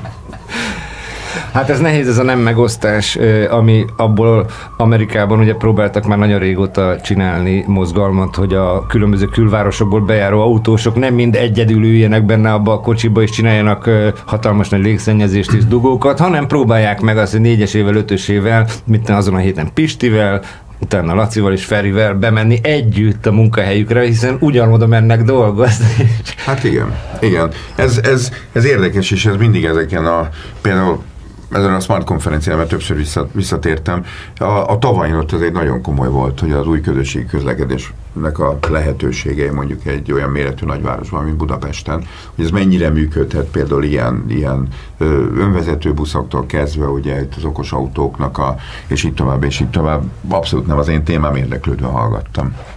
Hát ez nehéz, ez a nem megosztás, ami abból Amerikában ugye próbáltak már nagyon régóta csinálni mozgalmat, hogy a különböző külvárosokból bejáró autósok nem mind egyedül üljenek benne abba a kocsiba, és csináljanak hatalmas nagy légszennyezést és dugókat, hanem próbálják meg azt, hogy négyesével, ötösével, mint azon a héten Pistivel, utána Lacival és Ferivel bemenni együtt a munkahelyükre, hiszen ugyanoda mennek dolgozni. Hát igen, igen. Ez, ez, ez érdekes, és ez mindig ezeken a például ezen a Smart konferencián, mert többször visszatértem, a, a tavalyin ott ez egy nagyon komoly volt, hogy az új közösségi közlekedésnek a lehetőségei mondjuk egy olyan méretű nagyvárosban, mint Budapesten, hogy ez mennyire működhet például ilyen, ilyen önvezető buszoktól kezdve, ugye itt az okos autóknak, a, és így tovább, és így tovább. Abszolút nem az én témám, érdeklődve hallgattam.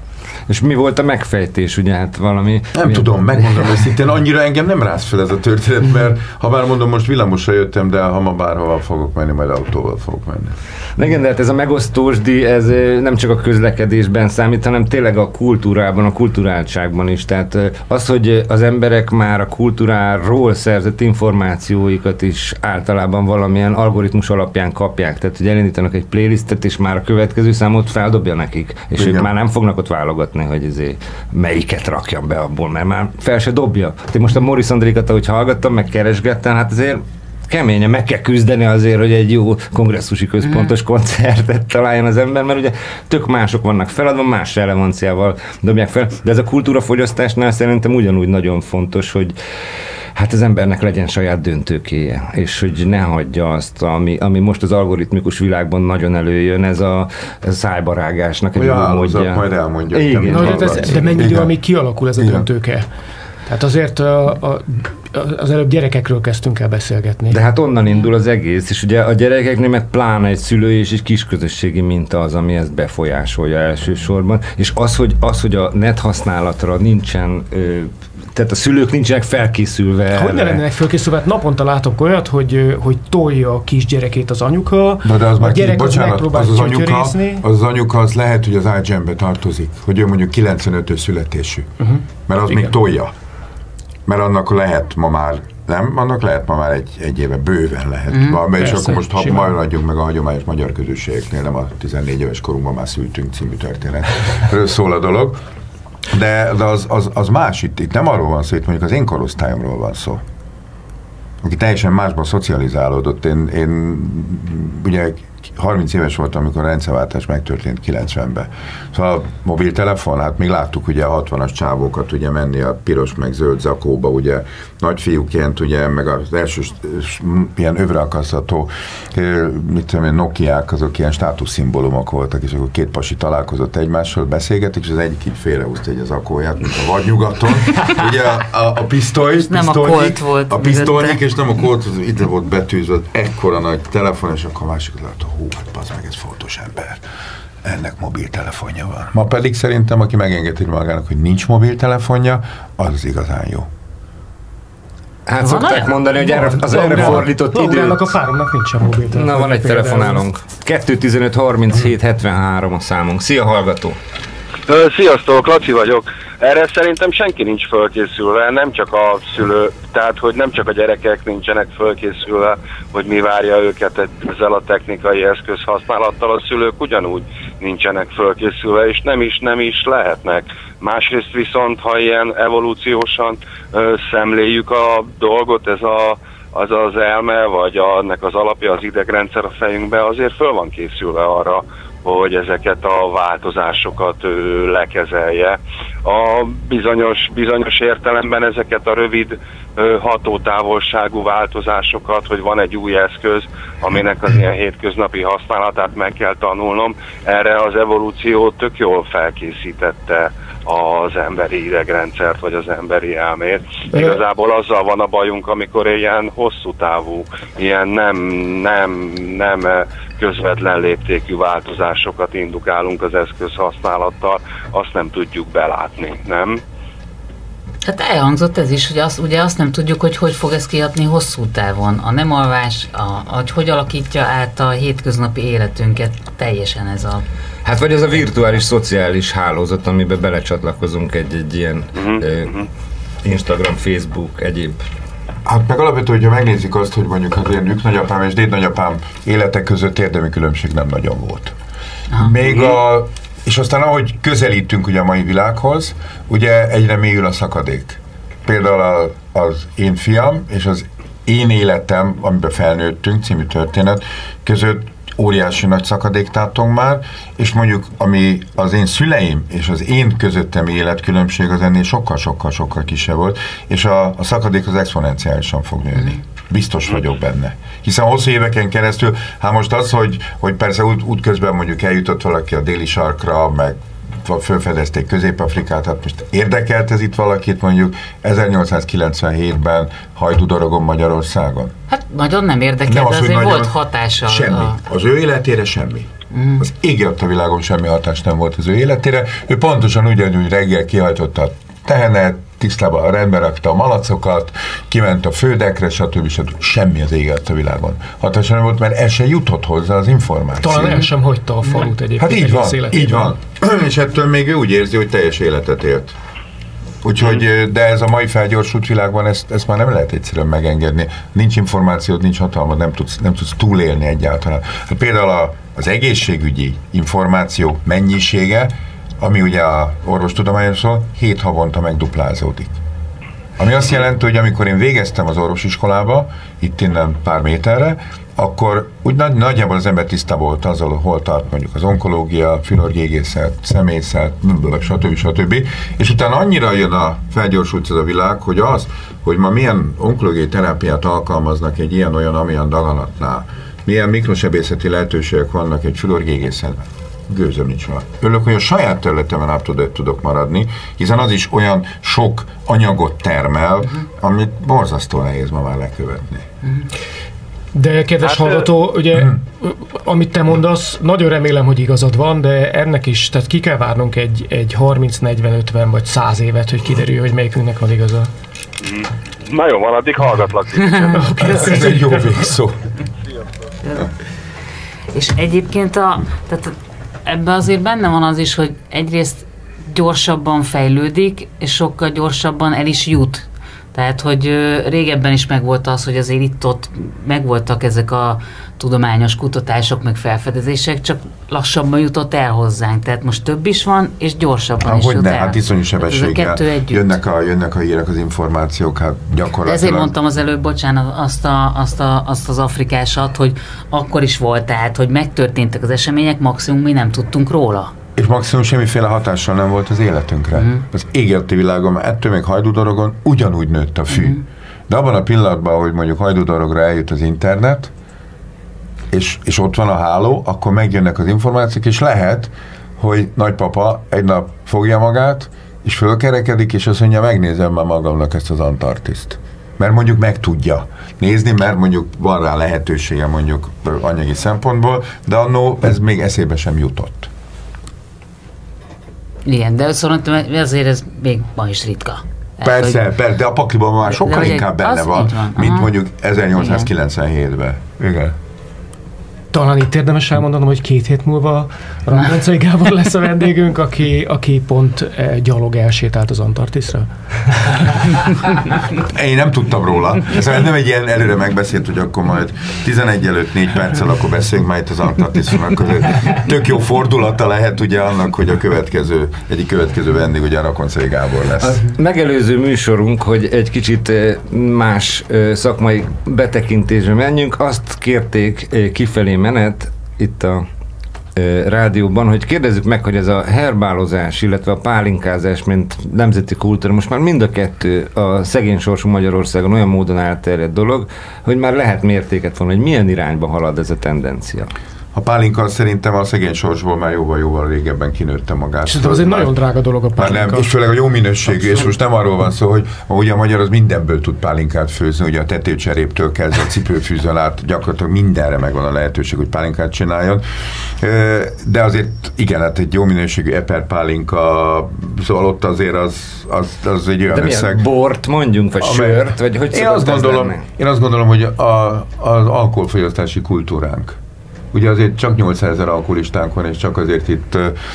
És mi volt a megfejtés, ugye, hát valami... Nem mi... tudom, megmondom őszintén, annyira engem nem rász fel ez a történet, mert ha bár mondom, most villamosra jöttem, de ha ma bárhova fogok menni, majd autóval fogok menni. Igen, de hát ez a megosztós díj, ez nem csak a közlekedésben számít, hanem tényleg a kultúrában, a kulturáltságban is. Tehát az, hogy az emberek már a kultúráról szerzett információikat is általában valamilyen algoritmus alapján kapják. Tehát, hogy elindítanak egy playlistet, és már a következő számot feldobja nekik. És igen. Ők már nem fognak ott válogatni, hogy ezért melyiket rakjam be abból, mert már fel se dobja. Én most a Morris Andrékat, ahogy hallgattam, meg keresgettem, hát azért keményen meg kell küzdeni azért, hogy egy jó kongresszusi központos koncertet találjon az ember, mert ugye tök mások vannak feladva, más relevanciával dobják fel, de ez a kultúrafogyasztásnál szerintem ugyanúgy nagyon fontos, hogy hát az embernek legyen saját döntőkéje, és hogy ne hagyja azt, ami, ami most az algoritmikus világban nagyon előjön, ez a, ez a szájbarágásnak egy jó módja. Majd elmondja. Igen. No, de, ez, de mennyi idő, amíg kialakul ez a igen. döntőke? Tehát azért a, a, az előbb gyerekekről kezdtünk el beszélgetni. De hát onnan indul az egész, és ugye a gyerekeknél meg pláne egy szülői és egy kisközösségi minta az, ami ezt befolyásolja elsősorban, és az, hogy, az, hogy a net használatra nincsen, tehát a szülők nincsenek felkészülve. Hogy ne lennének felkészülve? Hát naponta látok olyat, hogy, hogy tolja a kisgyerekét az anyuka, de, de az a gyerek az megpróbál az, az anyuka, az az anyuka az lehet, hogy az i gé em-be tartozik, hogy ő mondjuk kilencvenötös születésű, uh-huh. mert az igen. még tolja. Mert annak lehet ma már, nem? Annak lehet ma már egy, egy éve, bőven lehet. Mm, és persze, akkor most ha majd adjunk meg a hagyományos magyar közösségeknél, nem a tizennégy éves korunkban már szültünk című történetről szól a dolog. De, de az, az, az más itt, itt nem arról van szó, itt mondjuk az én korosztályomról van szó. Aki teljesen másban szocializálódott. Én, én ugye harminc éves voltam, amikor a rendszerváltás megtörtént kilencvenben. Szóval a mobiltelefon, hát még láttuk ugye a hatvanas csávókat ugye menni a piros meg zöld zakóba, ugye nagyfiúként ugye, meg az első ilyen övreakasztható, mit tudom én, Nokiák, azok ilyen státuszszimbólumok voltak, és akkor két pasi találkozott egymással, beszélgetik, és az egyik így félrehúzta egy az zakóját, mint a vadnyugaton. Ugye a, a, a pisztoly, nem a Colt volt. A pisztolynik, és nem a Colt, ide volt betűzve, ekkora nagy telefon, és akkor a másik látta, hú, hát bazd meg, ez fontos ember. Ennek mobiltelefonja van. Ma pedig szerintem, aki megengedi magának, hogy nincs mobiltelefonja, az az igazán jó. Hát van szokták olyan? Mondani, hogy erre, az erre fordított időt... a páromnak nincsen mobiltelefon. Na, van egy telefonálunk. kettő tizenöt harminchét hetvenhárom a számunk. Szia, hallgató! Sziasztok, Laci vagyok. Erre szerintem senki nincs fölkészülve, nem csak a szülő, tehát hogy nem csak a gyerekek nincsenek fölkészülve, hogy mi várja őket ezzel a technikai eszköz használattal, a szülők ugyanúgy nincsenek fölkészülve, és nem is, nem is lehetnek. Másrészt viszont, ha ilyen evolúciósan ö, szemléljük a dolgot, ez a, az az elme, vagy a, ennek az alapja, az idegrendszer a fejünkbe, azért föl van készülve arra, hogy ezeket a változásokat ő lekezelje. A bizonyos, bizonyos értelemben ezeket a rövid hatótávolságú változásokat, hogy van egy új eszköz, aminek az ilyen hétköznapi használatát meg kell tanulnom, erre az evolúció tök jól felkészítette az emberi idegrendszert, vagy az emberi elmét. Igazából azzal van a bajunk, amikor ilyen hosszú távú, ilyen nem, nem, nem közvetlen léptékű változásokat indukálunk az eszköz használattal, azt nem tudjuk belátni, nem? Hát elhangzott ez is, hogy azt, ugye azt nem tudjuk, hogy hogy fog ez kihatni hosszú távon. A nem alvás, a, hogy hogy alakítja át a hétköznapi életünket teljesen ez a... Hát vagy ez a virtuális szociális hálózat, amiben belecsatlakozunk egy, egy ilyen uh-huh, eh, uh-huh. Instagram, Facebook, egyéb. Hát meg alapvetően, hogyha megnézzük azt, hogy mondjuk az én nőknagyapám és dédnagyapám életek között érdemi különbség nem nagyon volt. Aha. Még a, és aztán ahogy közelítünk ugye a mai világhoz, ugye egyre mélyül a szakadék. Például az én fiam és az én életem, amiben felnőttünk, című történet között óriási nagy szakadék tátong már, és mondjuk ami az én szüleim és az én közöttem életkülönbség az ennél sokkal-sokkal-sokkal kisebb volt, és a, a szakadék az exponenciálisan fog nőni. Biztos vagyok benne. Hiszen hosszú éveken keresztül, hát most az, hogy, hogy persze út, útközben mondjuk eljutott valaki a déli sarkra, meg fölfedezték Közép-Afrikát, hát most érdekelt ez itt valakit mondjuk ezernyolcszázkilencvenhétben Hajdú-Dorogon Magyarországon? Hát nagyon nem érdekelt, de az, azért nagyon volt hatása. Semmi. A... Az ő életére semmi. Mm. Az ég a világon semmi hatás nem volt az ő életére. Ő pontosan ugyanúgy reggel kihajtotta a tehenet, tisztában rendbe rakta a malacokat, kiment a földekre, stb. stb. Semmi az ég a világon hatása nem volt, mert el sem jutott hozzá az információ. Talán el sem hagyta a falut egyébként. Hát így van, így van. És ettől még ő úgy érzi, hogy teljes életet élt. Úgyhogy, de ez a mai felgyorsult világban ezt, ezt már nem lehet egyszerűen megengedni. Nincs információd, nincs hatalmad, nem tudsz, nem tudsz túlélni egyáltalán. Hát például a, az egészségügyi információ mennyisége, ami ugye a orvostudományos szól, hét havonta megduplázódik. Ami azt jelenti, hogy amikor én végeztem az orvosiskolába, itt innen pár méterre, akkor úgy nagy, nagyjából az ember tisztában volt azzal, hol tart mondjuk az onkológia, fülorgégészet, személyzet, stb. stb. És utána annyira jön a felgyorsult ez a világ, hogy az, hogy ma milyen onkológiai terápiát alkalmaznak egy ilyen-olyan, amilyen daganatnál, milyen mikrosebészeti lehetőségek vannak egy fülorgégészetben. Gőzöm nincs van. Örülök, hogy a saját területemen up-to-date tudok maradni, hiszen az is olyan sok anyagot termel, uh-huh. amit borzasztó nehéz ma már lekövetni. Uh-huh. De kedves hát, hallgató, ugye, uh-huh. amit te mondasz, nagyon remélem, hogy igazad van, de ennek is, tehát ki kell várnunk egy, egy harminc, negyven, ötven vagy száz évet, hogy kiderül, hogy melyikünknek van igaza. Na jó, van, addig hallgatlak. Okay, ez, ez egy jó végszó. És egyébként a, tehát ebben azért benne van az is, hogy egyrészt gyorsabban fejlődik, és sokkal gyorsabban el is jut. Tehát, hogy régebben is megvolt az, hogy azért itt-ott megvoltak ezek a tudományos kutatások, meg felfedezések, csak lassabban jutott el hozzánk. Tehát most több is van, és gyorsabban Ahogy is jut ne, el. Hát iszonyú sebességgel jönnek a, jönnek a hírek, az információk, hát gyakorlatilag... De ezért mondtam az előbb, bocsánat, azt, a, azt, a, azt az afrikásat, hogy akkor is volt, tehát, hogy megtörténtek az események, maximum mi nem tudtunk róla. És maximum semmiféle hatással nem volt az életünkre. Mm. Az égérti világon, ettől még Hajdúdorogon ugyanúgy nőtt a fű. Mm. De abban a pillanatban, hogy mondjuk Hajdúdorogra eljut az internet, és, és ott van a háló, akkor megjönnek az információk, és lehet, hogy nagypapa egy nap fogja magát, és fölkerekedik, és azt mondja, megnézem már magamnak ezt az Antarktiszt. Mert mondjuk meg tudja nézni, mert mondjuk van rá lehetősége mondjuk anyagi szempontból, de annó ez még eszébe sem jutott. Igen, de szerintem azért ez még ma is ritka. Persze, hogy, persze, de a pakliban már sokkal inkább benne van, van, mint aha. mondjuk ezernyolcszázkilencvenhétben. Igen. Talán itt érdemes elmondanom, hogy két hét múlva Ramboncai Gábor lesz a vendégünk, aki, aki pont eh, gyalog elsétált az Antarktiszra. Én nem tudtam róla. Ez nem egy ilyen előre megbeszélt, hogy akkor majd tizenegy előtt négy perccel akkor beszélünk majd az Antarktiszról. Tök jó fordulata lehet ugye annak, hogy a következő, egyik következő vendég ugye Ramboncai Gábor lesz. A megelőző műsorunk, hogy egy kicsit más szakmai betekintésre menjünk, azt kérték kifelé menet itt a e, rádióban, hogy kérdezzük meg, hogy ez a herbálozás, illetve a pálinkázás, mint nemzeti kultúra, most már mind a kettő a szegény sorsú Magyarországon olyan módon elterjedt dolog, hogy már lehet mértéket vonni, hogy milyen irányba halad ez a tendencia. A pálinka szerintem a szegény sorsból már jóval-jóval régebben kinőtte magát. És ez egy nagyon drága dolog a pálinka. Nem, és főleg a jó minőségű, abszolút. És most nem arról van szó, hogy ugye a magyar az mindenből tud pálinkát főzni, ugye a tetőcseréptől kezdve a cipőfűzön át, gyakorlatilag mindenre megvan a lehetőség, hogy pálinkát csináljon. De azért igen, hát egy jó minőségű eper pálinka, szóval ott azért az, az, az egy olyan de összeg. De bort mondjunk, vagy amely, sört, vagy hogy én azt gondolom, Én azt gondolom, hogy a, az alkoholfogyasztási kultúránk. Ugye azért csak nyolcszázezer alkoholistánk van, és csak azért itt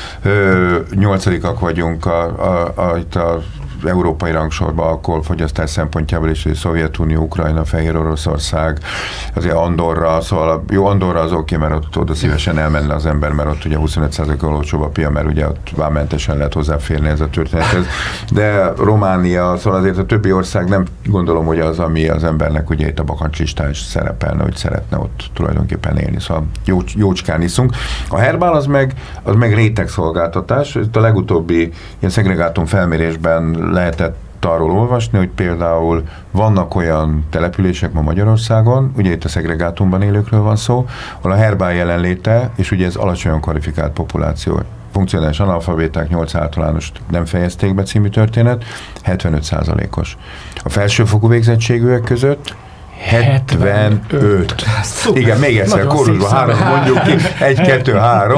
ö, nyolcadikak vagyunk a, a, a, itt az európai rangsorban alkoholfogyasztás szempontjából is, hogy Szovjetunió, Ukrajna, Fehér Oroszország, azért Andorra, szóval jó, Andorra az oké, mert ott oda szívesen elmenne az ember, mert ott ugye huszonöt százalékkal olcsóbb a pia, mert ugye ott vámmentesen lehet hozzáférni ez a történethez. De Románia, szóval azért a többi ország nem gondolom, hogy az, ami az embernek ugye itt a bakancslistán is szerepelne, hogy szeretne ott tulajdonképpen élni. Szóval jó, jócskán iszunk. A herbál az meg, az meg rétegszolgáltatás. Itt a legutóbbi ilyen szegregátum felmérésben lehetett arról olvasni, hogy például vannak olyan települések ma Magyarországon, ugye itt a szegregátumban élőkről van szó, ahol a herbál jelenléte, és ugye ez alacsonyan kvalifikált populáció, funkcionális analfabéták, nyolc általánost nem fejezték be című történet, hetvenöt százalékos. A felsőfokú végzettségűek között hetvenöt. Igen, még egyszer, kórusban három mondjuk ki, egy, kettő, három,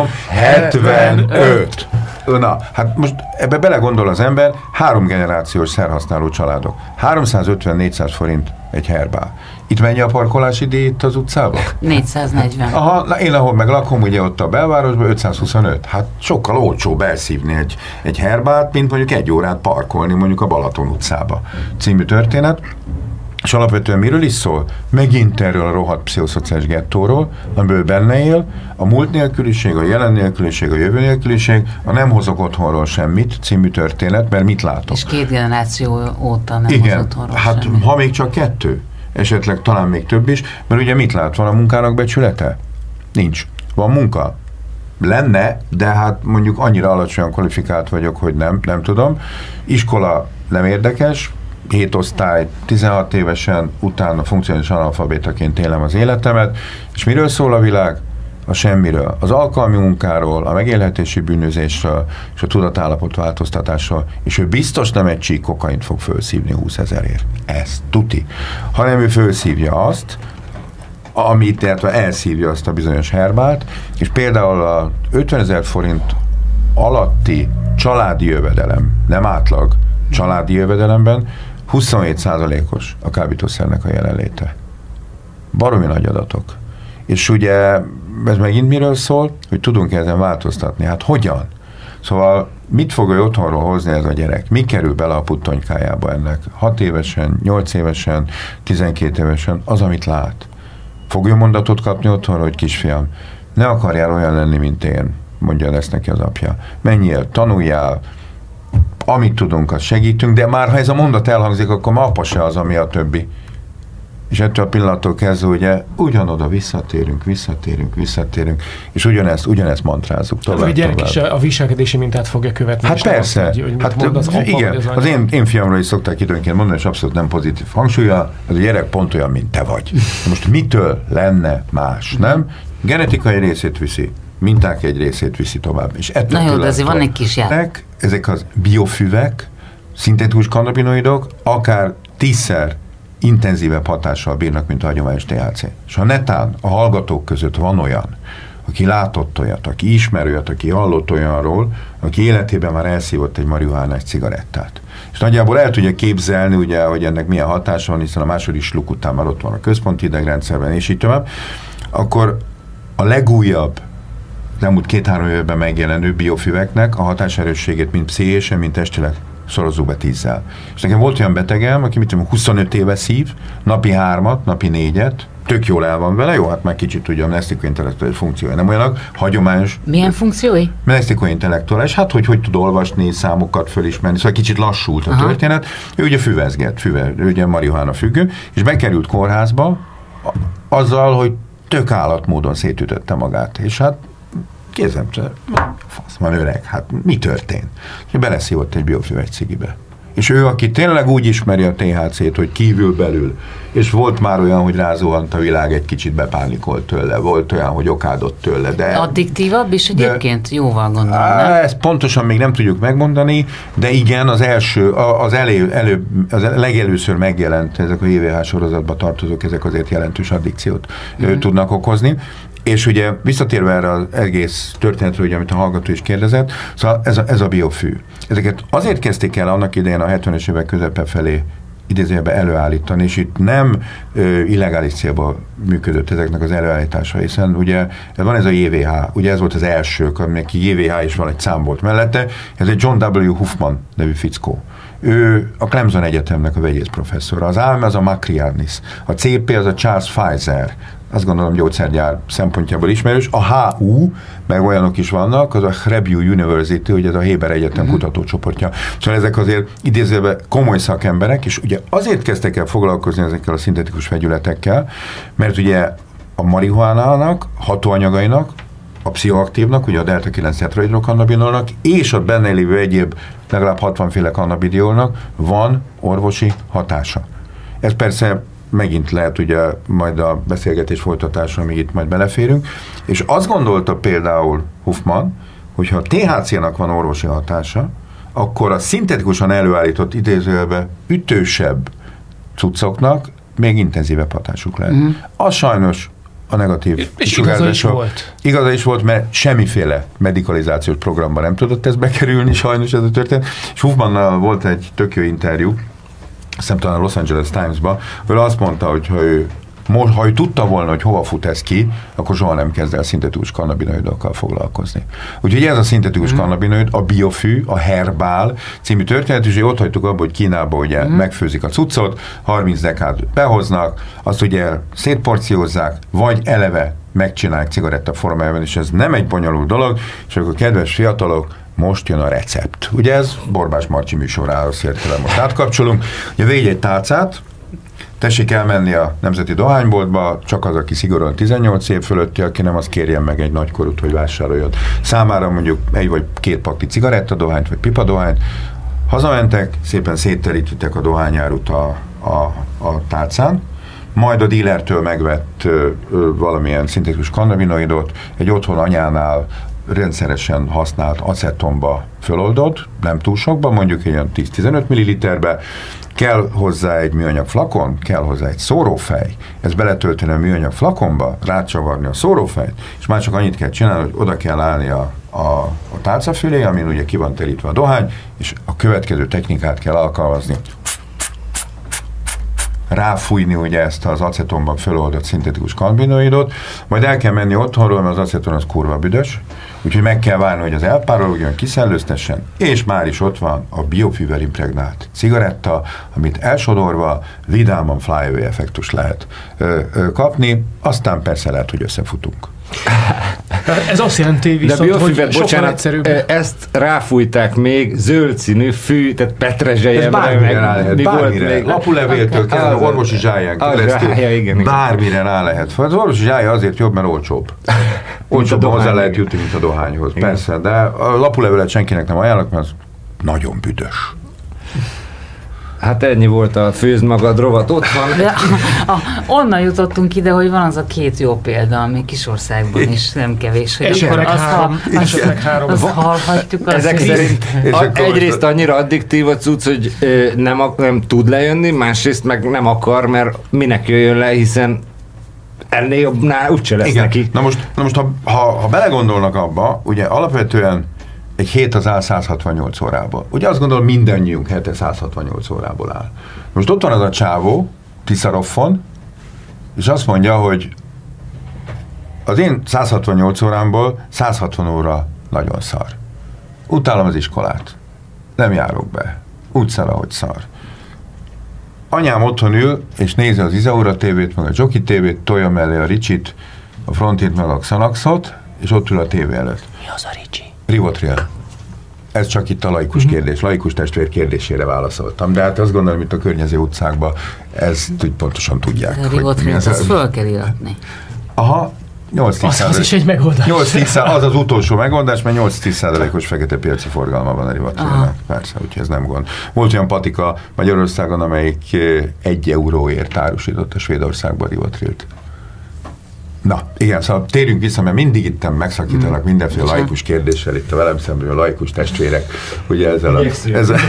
hetvenöt. Na, hát most ebbe belegondol az ember, három generációs szerhasználó családok. háromszázötven-négyszáz forint egy herbál. Itt mennyi a parkolási díj itt az utcában? négyszáznegyven. Aha, na én ahol meg lakom, ugye ott a belvárosban ötszázhuszonöt. Hát sokkal olcsóbb elszívni egy, egy herbát, mint mondjuk egy órát parkolni mondjuk a Balaton utcába. Című történet. És alapvetően miről is szól? Megint erről a rohadt pszichoszociális gettóról, amiből benne él, a múlt nélküliség, a jelen nélküliség, a jövő nélküliség, a nem hozok otthonról semmit című történet, mert mit látok? És két generáció óta nem Igen, hoz otthonról hát semmit. Ha még csak kettő, esetleg talán még több is, mert ugye mit lát? Van a munkának becsülete? Nincs. Van munka? Lenne, de hát mondjuk annyira alacsonyan kvalifikált vagyok, hogy nem, nem tudom. Iskola nem érdekes, hét osztály, tizenhat évesen, utána funkcionális analfabétaként élem az életemet, és miről szól a világ? A semmiről. Az alkalmi munkáról, a megélhetési bűnözésről, és a tudatállapot változtatásról, és ő biztos nem egy csík kokaint fog felszívni húszezerért. Ez tuti. Hanem ő felszívja azt, amit, tehát elszívja azt a bizonyos herbát, és például a ötvenezer forint alatti családi jövedelem, nem átlag, családi jövedelemben huszonhét százalékos a kábítószernek a jelenléte. Baromi nagy adatok. És ugye ez megint miről szól? Hogy tudunk ezen változtatni. Hát hogyan? Szóval mit fog ő otthonról hozni ez a gyerek? Mi kerül bele a puttonykájába ennek? hat évesen, nyolc évesen, tizenkét évesen, az, amit lát. Fog ő mondatot kapni otthonról, hogy kisfiam, ne akarjál olyan lenni, mint én, mondja lesz neki az apja. Menjél, tanuljál, amit tudunk, azt segítünk, de már ha ez a mondat elhangzik, akkor ma apa se az, ami a többi. És ettől a pillanattól kezdve, ugye, ugyanoda visszatérünk, visszatérünk, visszatérünk, és ugyanezt, ugyanezt mantrázunk tovább. A gyerek tovább. is a, a viselkedési mintát fogja követni. Hát persze, azt, hogy, hogy hát mond az, igen, apa, az, az én, én fiamról is szokták időnként mondani, és abszolút nem pozitív hangsúlya, az a gyerek pont olyan, mint te vagy. Most mitől lenne más, nem? Genetikai részét viszi, minták egy részét viszi tovább. És Na jó, de azért van egy kis játék. Ezek az biofüvek, szintetikus kannabinoidok, akár tízszer intenzívebb hatással bírnak, mint a hagyományos té há cé. És ha netán a hallgatók között van olyan, aki látott olyat, aki ismer olyat, aki hallott olyanról, aki életében már elszívott egy marihuánás cigarettát. És nagyjából el tudja képzelni, ugye, hogy ennek milyen hatása van, hiszen a második sluk után már ott van a központi idegrendszerben, és így tovább, akkor a legújabb, az elmúlt két-három évben megjelenő biofüveknek a hatáserősségét mind pszichésen, mind testileg szorozzuk be tízzel. És nekem volt olyan betegem, aki mit tudom, huszonöt éve szív, napi hármat, napi négyet, tök jól el van vele, jó, hát már kicsit tudja, a mnesztikointellektuális funkciója nem olyanak, hagyományos. Milyen funkciói? Mnesztikointellektuális, hát hogy hogy tud olvasni, számokat fölismerni, szóval kicsit lassult a Aha. történet. Ő ugye füvezget, füve, ő ugye marihuána függő, és bekerült kórházba azzal, hogy tök állatmódon szétütötte magát, és hát kézem, fasz, van öreg, hát mi történt? És beleszívott egy biofüves cigibe. És ő, aki tényleg úgy ismeri a té há cét, hogy kívül-belül, és volt már olyan, hogy rázuhant a világ, egy kicsit bepánikolt tőle, volt olyan, hogy okádott tőle, de... Addiktívabb is egyébként? De, jóval gondolom, nem? Ezt pontosan még nem tudjuk megmondani, de igen, az első, az, elő, elő, az legelőször megjelent, ezek a jé vé há sorozatba tartozók, ezek azért jelentős addikciót mm. tudnak okozni. És ugye visszatérve erre az egész történetről, ugye, amit a hallgató is kérdezett, szóval ez a, ez a biofű. Ezeket azért kezdték el annak idején a hetvenes évek közepe felé idézőjelben előállítani, és itt nem ö, illegális célból működött ezeknek az előállítása, hiszen ugye van ez a jé vé há, ugye ez volt az első, aminek jé vé há is van, egy szám volt mellette, ez egy John W. Huffman nevű fickó. Ő a Clemson Egyetemnek a vegyész professzora, az á em az a Macrianis, a cé pé az a Charles Pfizer, azt gondolom gyógyszergyár szempontjából ismerős, a há u, meg olyanok is vannak, az a Hebrew University, ugye ez a Héber Egyetem uh-huh. kutatócsoportja. Szóval ezek azért idézőben komoly szakemberek, és ugye azért kezdtek el foglalkozni ezekkel a szintetikus vegyületekkel, mert ugye a marihuánának, hatóanyagainak, a pszichoaktívnak, ugye a delta kilenc tetrahidrokannabinolnak, és a benne lévő egyéb legalább hatvan féle kannabidiolnak van orvosi hatása. Ez persze megint lehet ugye majd a beszélgetés folytatásra, amíg itt majd beleférünk, és azt gondolta például Huffman, hogy ha a té há cénak van orvosi hatása, akkor a szintetikusan előállított idézőjelben ütősebb cuccoknak még intenzívebb hatásuk lehet. Mm. Az sajnos a negatív és igaza is volt. Igaza is volt, mert semmiféle medikalizációs programba nem tudott ez bekerülni, sajnos ez a történet. És Huffmannal volt egy tök jó interjú, aztán talán a Los Angeles Times-ban, hogy azt mondta, hogy ha ő, ha ő tudta volna, hogy hova fut ez ki, akkor soha nem kezd el szintetikus kannabinoidokkal foglalkozni. Úgyhogy ez a szintetikus mm. kannabinoid, a biofű, a herbál című történet, és ott hagytuk abba, hogy Kínában ugye mm. megfőzik a cuccot, harminc dekát behoznak, azt ugye szétporciózzák, vagy eleve megcsinálják cigaretta formájában, és ez nem egy bonyolult dolog, és akkor kedves fiatalok, most jön a recept. Ugye ez Borbás Marcsi műsorához értelem most átkapcsolunk. Ugye végy egy tálcát, tessék elmenni a Nemzeti Dohányboltba, csak az, aki szigorúan tizennyolc év fölötti, aki nem, az kérjen meg egy nagykorút, hogy vásároljon. Számára mondjuk egy vagy két pakli cigarettadohányt, vagy pipadohányt. Hazamentek, szépen szétterítettek a dohányárut a, a, a tálcán, majd a dílertől megvett ö, ö, valamilyen szintetikus kannabinoidot, egy otthon anyánál rendszeresen használt acetonba föloldott, nem túl sokban, mondjuk ilyen tíz-tizenöt milliliterbe, kell hozzá egy műanyag flakon, kell hozzá egy szórófej, ezt beletölteni a műanyag flakonba, rácsavarni a szórófejt, és már csak annyit kell csinálni, hogy oda kell állni a, a, a tálca fölé, amin ugye ki van terítve a dohány, és a következő technikát kell alkalmazni. Ráfújni ugye ezt az acetonban föloldott szintetikus kannabinoidot, majd el kell menni otthonról, mert az aceton az kurva büdös, úgyhogy meg kell várni, hogy az elpárologjon, kiszellőztessen, és már is ott van a biofűvel impregnált cigaretta, amit elsodorva vidáman flyaway effektus lehet ö, ö, kapni, aztán persze lehet, hogy összefutunk. Ez azt jelenti viszont, hogy sokkal bocsánat, egyszerűbb. Ezt ráfújták még zöld színű fű, tehát petrezselyemre. Bármire rá lehet, bármire. Lapulevéltől kezdve, orvosi zsáján keresztül, bármire rá lehet. Az orvosi zsája azért jobb, mert olcsóbb. Olcsóbban hozzá lehet jutni, mint a dohányhoz. Igen. Persze, de a lapulevelet senkinek nem ajánlok, mert az nagyon büdös. Hát ennyi volt a főzd magad rovat, ott van. De, a, a, onnan jutottunk ide, hogy van az a két jó példa, ami Kisországban is nem kevés. Esetleg három. Esetleg három. Azt hallhatjuk. Ezek szerint egyrészt annyira addiktív a cucc, hogy ö, nem, nem tud lejönni, másrészt meg nem akar, mert minek jöjjön le, hiszen ennél jobbnál úgyse lesz igen. neki. Na most, na most ha, ha, ha belegondolnak abba, ugye alapvetően egy hét az áll száz hatvannyolc órából. Ugye azt gondolom, mindannyiunk hete száz hatvannyolc órából áll. Most ott van az a csávó, Tiszaroffon, és azt mondja, hogy az én száz hatvannyolc órámból száz hatvan óra nagyon szar. Utálom az iskolát. Nem járok be. Úgy szar, ahogy szar. Anyám otthon ül, és nézi az Izaura tévét, meg a Jockey tévét, tolja mellé a Ricsit, a Frontit, meg a Xanaxot, és ott ül a tévé előtt. Mi az a Ricsi? Rivotril. Ez csak itt a laikus uh-huh. kérdés, laikus testvér kérdésére válaszoltam, de hát azt gondolom, itt a környező utcákban ezt úgy pontosan tudják. A Rivotrilt azt föl kell iratni. Aha, nyolc-tíz az, az is egy megoldás. nyolc-tíz az az utolsó megoldás, mert nyolc-tíz százalékos fekete piaci forgalma van a Rivotrilnek. Persze, úgyhogy ez nem gond. Volt olyan patika Magyarországon, amelyik egy euróért árusított a Svédországban Rivotrilt. Na, igen, szóval térjünk vissza, mert mindig itt megszakítanak mm. mindenféle laikus kérdéssel, itt a velem szemben a laikus testvérek, ugye ezzel, a, ezzel,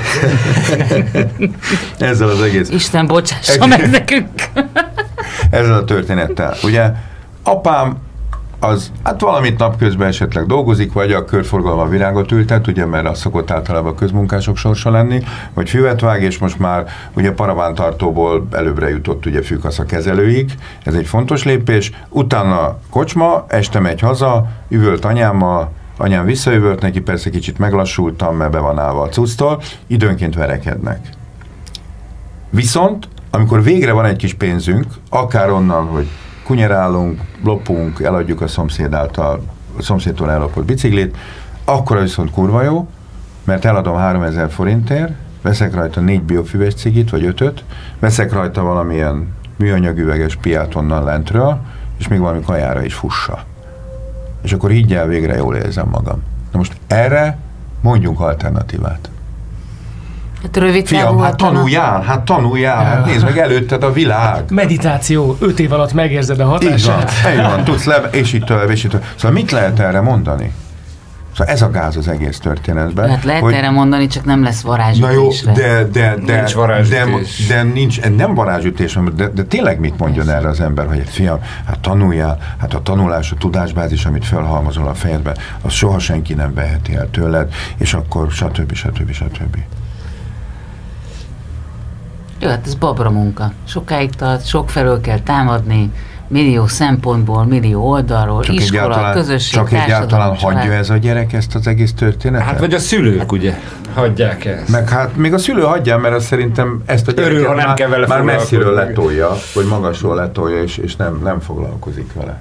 ezzel az egész... Isten bocsássa meg nekünk! Ezzel a történettel. Ugye apám az, hát valamit napközben esetleg dolgozik, vagy a körforgalma virágot ültet, ugye, mert az szokott általában a közmunkások sorsa lenni, vagy füvet vág, és most már ugye paravántartóból előbbre jutott ugye fűkasza kezelőig, ez egy fontos lépés, utána kocsma, este megy haza, üvölt anyámmal, anyám visszaüvölt neki, persze kicsit meglassultam, mert be van állva a cucctól, időnként verekednek. Viszont, amikor végre van egy kis pénzünk, akár onnan, hogy kunyerálunk, lopunk, eladjuk a szomszéd által, a szomszédtól ellopott biciklit, akkor viszont kurva jó, mert eladom háromezer forintért, veszek rajta négy biofüves cigit, vagy ötöt, veszek rajta valamilyen műanyagüveges piát onnan lentről, és még valami kajára is fussa. És akkor így el végre jól érzem magam. Na most erre mondjunk alternatívát. Hát rövid Fiam, hát tanuljál, hát tanuljál, hát nézd meg előtted a világ. Meditáció, öt év alatt megérzed a hatását. Így van, így van, tudsz le, és itt tovább, és itt tovább. Szóval mit lehet erre mondani? Szóval ez a gáz az egész történetben. Hát lehet hogy, erre mondani, csak nem lesz varázsütésre. Na jó, de, de, de, nincs varázsütés. De, de nincs, nem varázsütés, de, de tényleg mit mondjon erre az ember, hogy fiam, hát tanuljál, hát a tanulás, a tudásbázis, amit felhalmozol a fejedbe, az soha senki nem veheti el tőled, és akkor stb. stb. stb. Jó, hát ez babra munka. Sokáig tart, sok felől kell támadni, millió szempontból, millió oldalról, csak iskola, közösség, csak egyáltalán hagyja család. ez a gyerek ezt az egész történetet? Hát vagy a szülők, ugye, hagyják ezt. Meg hát még a szülő hagyja, mert az szerintem ezt a gyereket Örül, ha nem már, kell vele már messziről foglalkozni. letolja, vagy magasról letolja, és, és nem, nem foglalkozik vele.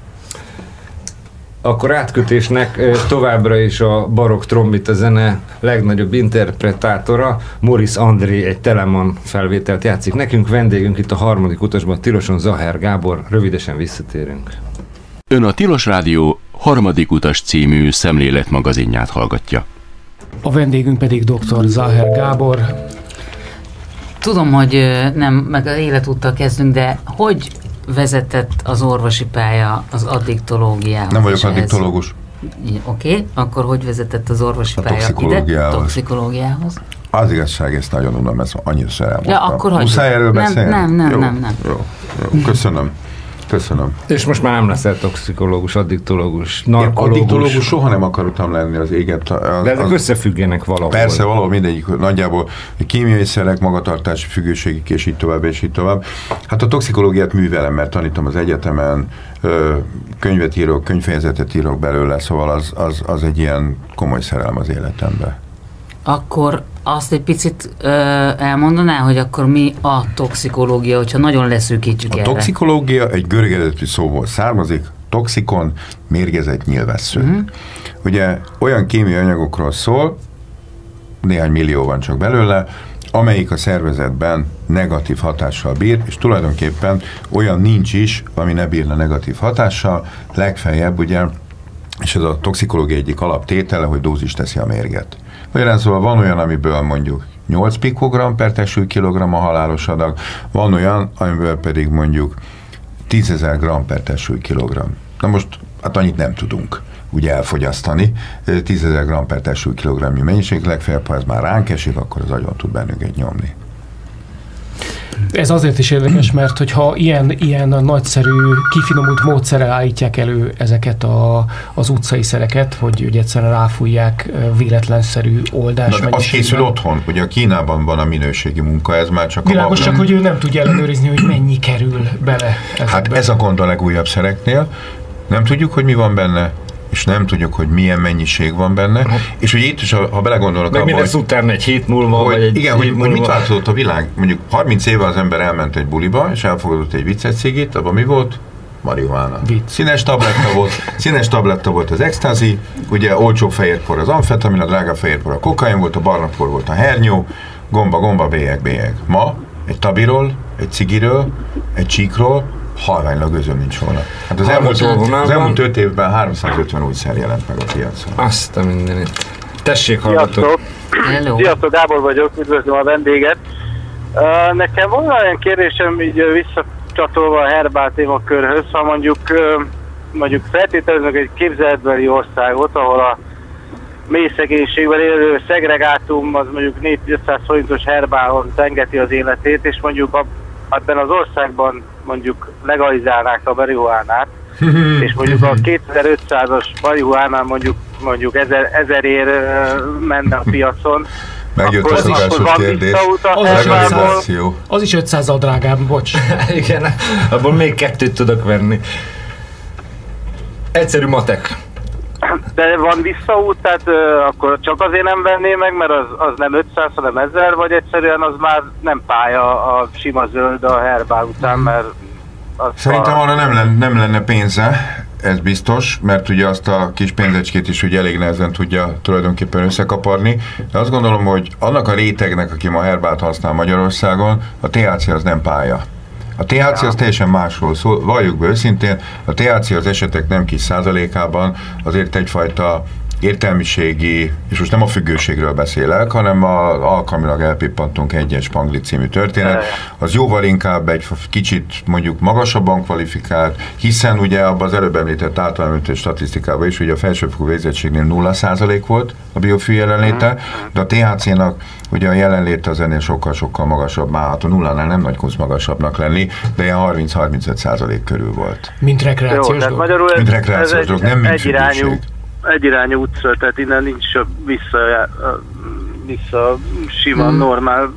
Akkor átkötésnek továbbra is a barokk trombita zene legnagyobb interpretátora, Morisz André egy Telemann felvételt játszik nekünk. Vendégünk itt a harmadik utasban, Tiloson Zahár Gábor. Rövidesen visszatérünk. Ön a Tilos Rádió harmadik utas című szemléletmagazinját hallgatja. A vendégünk pedig dr. Zahár Gábor. Tudom, hogy ö, nem, meg az életúttal kezdünk, de hogy vezetett az orvosi pálya az addiktológiához? Nem vagyok és ehhez? addiktológus. Oké, okay. Akkor hogy vezetett az orvosi A pálya toxikológiához. ide? Toxikológiához. Az igazság, ezt nagyon unom, ezt annyiszor elmondtam. Ja, akkor hagyjuk. Muszáj erről Nem, beszélni? nem, nem, jó, nem, nem. Jó, jó, köszönöm. Köszönöm. És most már nem leszel toxikológus, addiktológus, Én narkológus. addiktológus soha nem akartam lenni az éget. Az, De ezek az, összefüggenek valahol. persze, valahol mindegyik nagyjából kémiai szerek, magatartási függőségig, és így tovább, és így tovább. Hát a toxikológiát művelem, mert tanítom az egyetemen, könyvet írok, könyvfejezetet írok belőle, szóval az, az, az egy ilyen komoly szerelem az életemben. Akkor azt egy picit ö, elmondaná, hogy akkor mi a toxikológia, hogyha nagyon leszűkítjük A erre. toxikológia egy görög eredetű szóból származik, toxikon, mérgezett nyilvessző. Mhm. Ugye olyan kémiai anyagokról szól, néhány millió van csak belőle, amelyik a szervezetben negatív hatással bír, és tulajdonképpen olyan nincs is, ami ne bírna negatív hatással, legfeljebb ugye, és ez a toxikológia egyik alaptétele, hogy dózis teszi a mérget. Magyarán szóval van olyan, amiből mondjuk nyolc pikogram per testsúlykilogramm a halálos adag, van olyan, amiből pedig mondjuk tízezer gram per testsúlykilogramm. Na most, hát annyit nem tudunk ugye elfogyasztani, tízezer gram per testsúlykilogrammnyi mennyiség, legfeljebb, ha ez már ránk esik, akkor az agyon tud bennünket nyomni. Ez azért is érdekes, mert hogyha ilyen, ilyen nagyszerű, kifinomult módszerrel állítják elő ezeket a, az utcai szereket, hogy ugye egyszerűen ráfújják véletlenszerű oldás. Na, az készül otthon, ugye a Kínában van a minőségi munka, ez már csak világos, a csak hogy ő nem tudja ellenőrizni, hogy mennyi kerül bele ezekbe. Hát ez a gond a legújabb szereknél, nem tudjuk, hogy mi van benne, és nem tudjuk, hogy milyen mennyiség van benne, hát, és hogy itt is, ha belegondolok meg abba, mi lesz hogy, utána egy hét múlva, hogy, vagy egy igen, hét hogy, múlva. hogy mit változott a világ. Mondjuk harminc éve az ember elment egy buliba, és elfogadott egy viccet cigit, abban mi volt? Marihuána. Vicc. Színes tabletta volt, színes tabletta volt az ecstasy, ugye olcsó fehérpor az amfetamin, a drága fehérpor a kokain volt, a barna por volt a hernyó, gomba, gomba, bélyeg, bélyeg. Ma egy tabiról, egy cigiről, egy csíkról halványlag özöm nincs volna. Hát az elmúlt, az elmúlt öt évben háromszázötven új szer jelent meg a piacon. Azt a mindenit. Tessék, hallgatok. Sziasztok! Hello. Sziasztok, Gábor vagyok, üdvözlöm a vendéget. Uh, nekem van olyan kérdésem, így uh, visszacsatolva a herbál témakörhöz, ha mondjuk, uh, mondjuk feltételezünk egy képzeletbeli országot, ahol a mély szegénységben élő szegregátum az mondjuk négy-ötszáz forintos herbálon tengeti az életét, és mondjuk a, ebben az országban mondjuk legalizálnák a marihuánát, és mondjuk a kétezer-ötszázas marihuánán mondjuk mondjuk ezer, ezerért uh, menne a piacon. Megjött akkor, a szokásos akkor van kérdés. visszaút a Az herbálból. Legalizáció. Az is ötszázzal drágább, bocs. Igen, abból még kettőt tudok venni. Egyszerű matek. De van visszaút, tehát uh, akkor csak azért nem venné meg, mert az, az nem ötszáz, hanem ezer, vagy egyszerűen az már nem pálya a sima zöld a herbál után, mert az Szerintem a... arra nem lenne, nem lenne pénze, ez biztos, mert ugye azt a kis pénzecskét is ugye elég nehezen tudja tulajdonképpen összekaparni, de azt gondolom, hogy annak a rétegnek, aki ma herbált használ Magyarországon, a té há cé az nem pálya. A té há cé az teljesen másról szól, valljuk be őszintén, a té há cé az esetek nem kis százalékában azért egyfajta értelmiségi, és most nem a függőségről beszélek, hanem az alkalmilag elpippantunk egyes Spanglit című történet, az jóval inkább egy kicsit mondjuk magasabban kvalifikált, hiszen ugye abban az előbb említett általános statisztikában is, ugye a felsőfokú végzettségnél nulla százalék volt a biofű jelenléte, de a té há cénak ugye a jelenléte az ennél sokkal-sokkal magasabb, már hát a nullánál nem nagy kunsz magasabbnak lenni, de ilyen harminc-harmincöt százalék körül volt. Mint rekreációs Jó, dolog? magyarul ez, mint rekreációs dolog, nem mint függőség. Egyirányú utca, tehát innen nincs vissza, vissza sima, hmm. normál.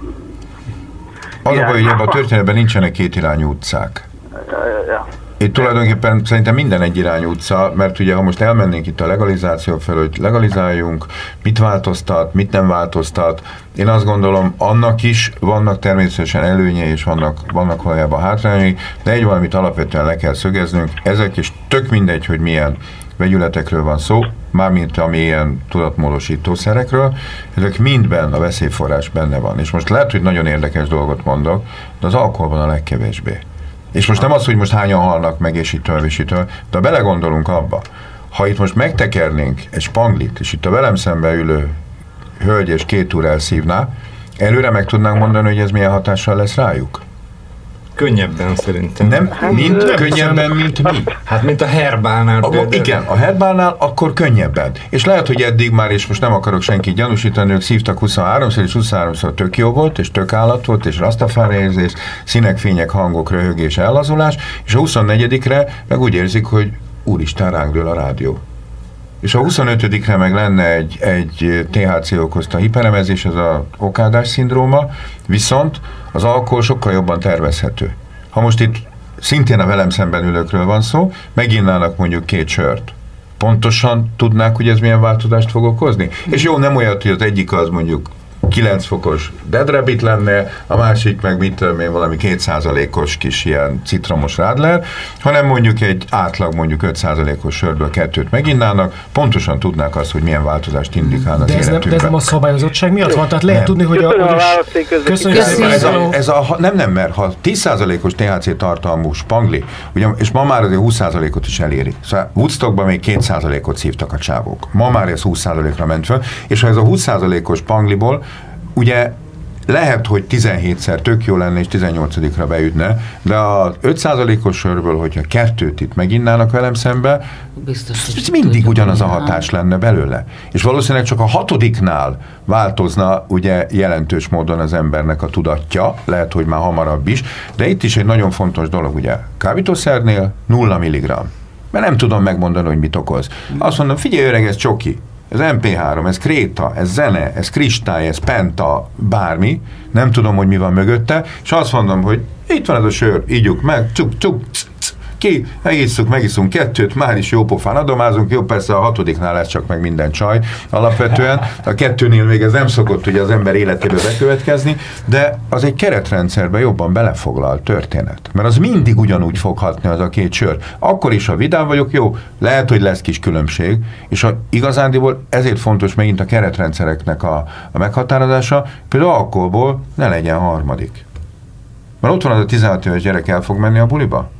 Az a baj, hogy ebben a történetben nincsenek kétirányú utcák. Ja, ja, ja. Itt tulajdonképpen szerintem minden egyirányú utca, mert ugye ha most elmennénk itt a legalizáció felől, hogy legalizáljunk, mit változtat, mit nem változtat, én azt gondolom, annak is vannak természetesen előnyei, és vannak, vannak valójában hátrányai, de egy valamit alapvetően le kell szögeznünk, ezek is tök mindegy, hogy milyen vegyületekről van szó, mármint a mélyen tudatmódosítószerekről, ezek mindben a veszélyforrás benne van. És most lehet, hogy nagyon érdekes dolgot mondok, de az alkoholban a legkevésbé. És most nem az, hogy most hányan halnak meg, és itt és itt, de ha belegondolunk abba, ha itt most megtekernénk egy Spanglit, és itt a velem szembe ülő hölgy és két úr elszívná, előre meg tudnánk mondani, hogy ez milyen hatással lesz rájuk? Könnyebben szerintem. Nem, mint nem könnyebben, mint mi. Hát, mint a herbálnál. A, igen, a herbálnál akkor könnyebben. És lehet, hogy eddig már, és most nem akarok senkit gyanúsítani, ők szívtak huszonháromszor, és huszonháromszor tök jó volt, és tök állat volt, és rastafári érzés, színek, fények, hangok, röhögés, ellazulás, és a huszonnégyedikre meg úgy érzik, hogy úristen, ránk dől a rádió. És a huszonötödikre meg lenne egy, egy té há cé okozta hiperemezés, ez a okádás szindróma, viszont az alkohol sokkal jobban tervezhető. Ha most itt szintén a velem szemben ülőkről van szó, meginnának mondjuk két sört. Pontosan tudnák, hogy ez milyen változást fog okozni? És jó, nem olyat, hogy az egyik az mondjuk kilenc fokos Dead Rabbit lenne, a másik meg mit tudom én, valami két százalékos kis ilyen citromos Radler, hanem mondjuk egy átlag mondjuk öt százalékos sörből kettőt meginnának, pontosan tudnák azt, hogy milyen változást indikál az de ez életükben. Nem, de ez nem a szabályozottság miatt van? Tehát lehet nem. tudni, hogy a... Köszönöm a választék Köszönjük szépen. Ez a, ez a, nem, nem, mert ha tíz százalékos té há cé tartalmú Spangli, ugye, és ma már azért húsz százalékot is eléri. Szóval Woodstockban még két százalékot szívtak a csávók. Ma már ez húsz százalékra ment föl, és ha ez a húsz százalékos Spangliból ugye lehet, hogy tizenhétszer tök jó lenne, és tizennyolcadikra beütne, de az öt százalékos sörből, hogyha kettőt itt meginnának velem szembe, biztos, ez mindig ugyanaz a hatás lenne belőle. És valószínűleg csak a hatodiknál változna ugye jelentős módon az embernek a tudatja, lehet, hogy már hamarabb is, de itt is egy nagyon fontos dolog, ugye, kábítószernél nulla milligramm. Mert nem tudom megmondani, hogy mit okoz. Azt mondom, figyelj öreg, ez csoki. Ez em pé három, ez kréta, ez zene, ez kristály, ez penta, bármi, nem tudom, hogy mi van mögötte, és azt mondom, hogy itt van ez a sör, ígyuk meg, csuk, csuk, ki, megisszuk, megiszunk kettőt, már is jó pofán adomázunk, jó, persze a hatodiknál lesz csak meg minden csaj alapvetően, a kettőnél még ez nem szokott ugye az ember életébe bekövetkezni, de az egy keretrendszerben jobban belefoglalt történet, mert az mindig ugyanúgy fog hatni az a két sör. Akkor is, ha vidám vagyok, jó, lehet, hogy lesz kis különbség, és a, igazándiból ezért fontos megint a keretrendszereknek a, a meghatározása, például alkoholból ne legyen harmadik. Mert ott van az a tizenhat éves gyerek, el fog menni a buliba?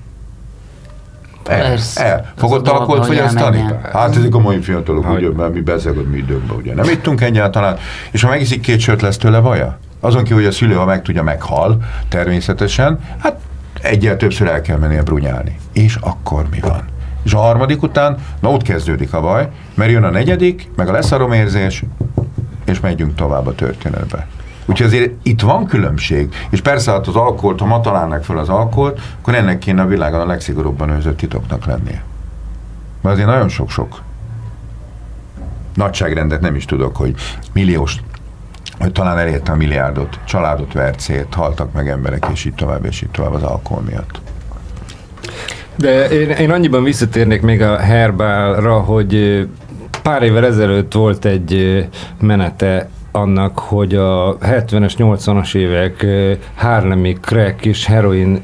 El, el. Fogod alkoholt fogyasztani? Hát ezek a mai fiatalok, ugye, mert mi bezegod mi időkben, ugye. Nem ittunk egyáltalán, és ha megiszik két sört, lesz tőle vaja? Azon kívül, hogy a szülő, ha meg tudja, meghal, természetesen, hát egyel többször el kell mennie brunyálni. És akkor mi van? És a harmadik után, na ott kezdődik a baj, mert jön a negyedik, meg a leszaromérzés, és megyünk tovább a történetbe. Úgyhogy azért itt van különbség, és persze hát az alkoholt, ha ma találnak fel az alkoholt, akkor ennek kéne a világon a legszigorúbban őrzött titoknak lennie. Mert azért nagyon sok-sok nagyságrendet nem is tudok, hogy milliós, hogy talán elérte a milliárdot, családot vert szét, haltak meg emberek, és így tovább, és így tovább az alkohol miatt. De én, én annyiban visszatérnék még a herbálra, hogy pár évvel ezelőtt volt egy menete annak, hogy a hetvenes, nyolcvanas évek harlemi crack és heroin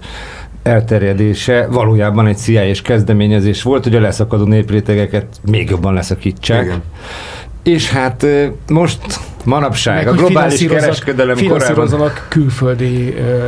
elterjedése valójában egy cé i á-s kezdeményezés volt, hogy a leszakadó néprétegeket még jobban leszakítsák. Igen. És hát most manapság meg, a globális kereskedelem finanszírozzanak külföldi ö,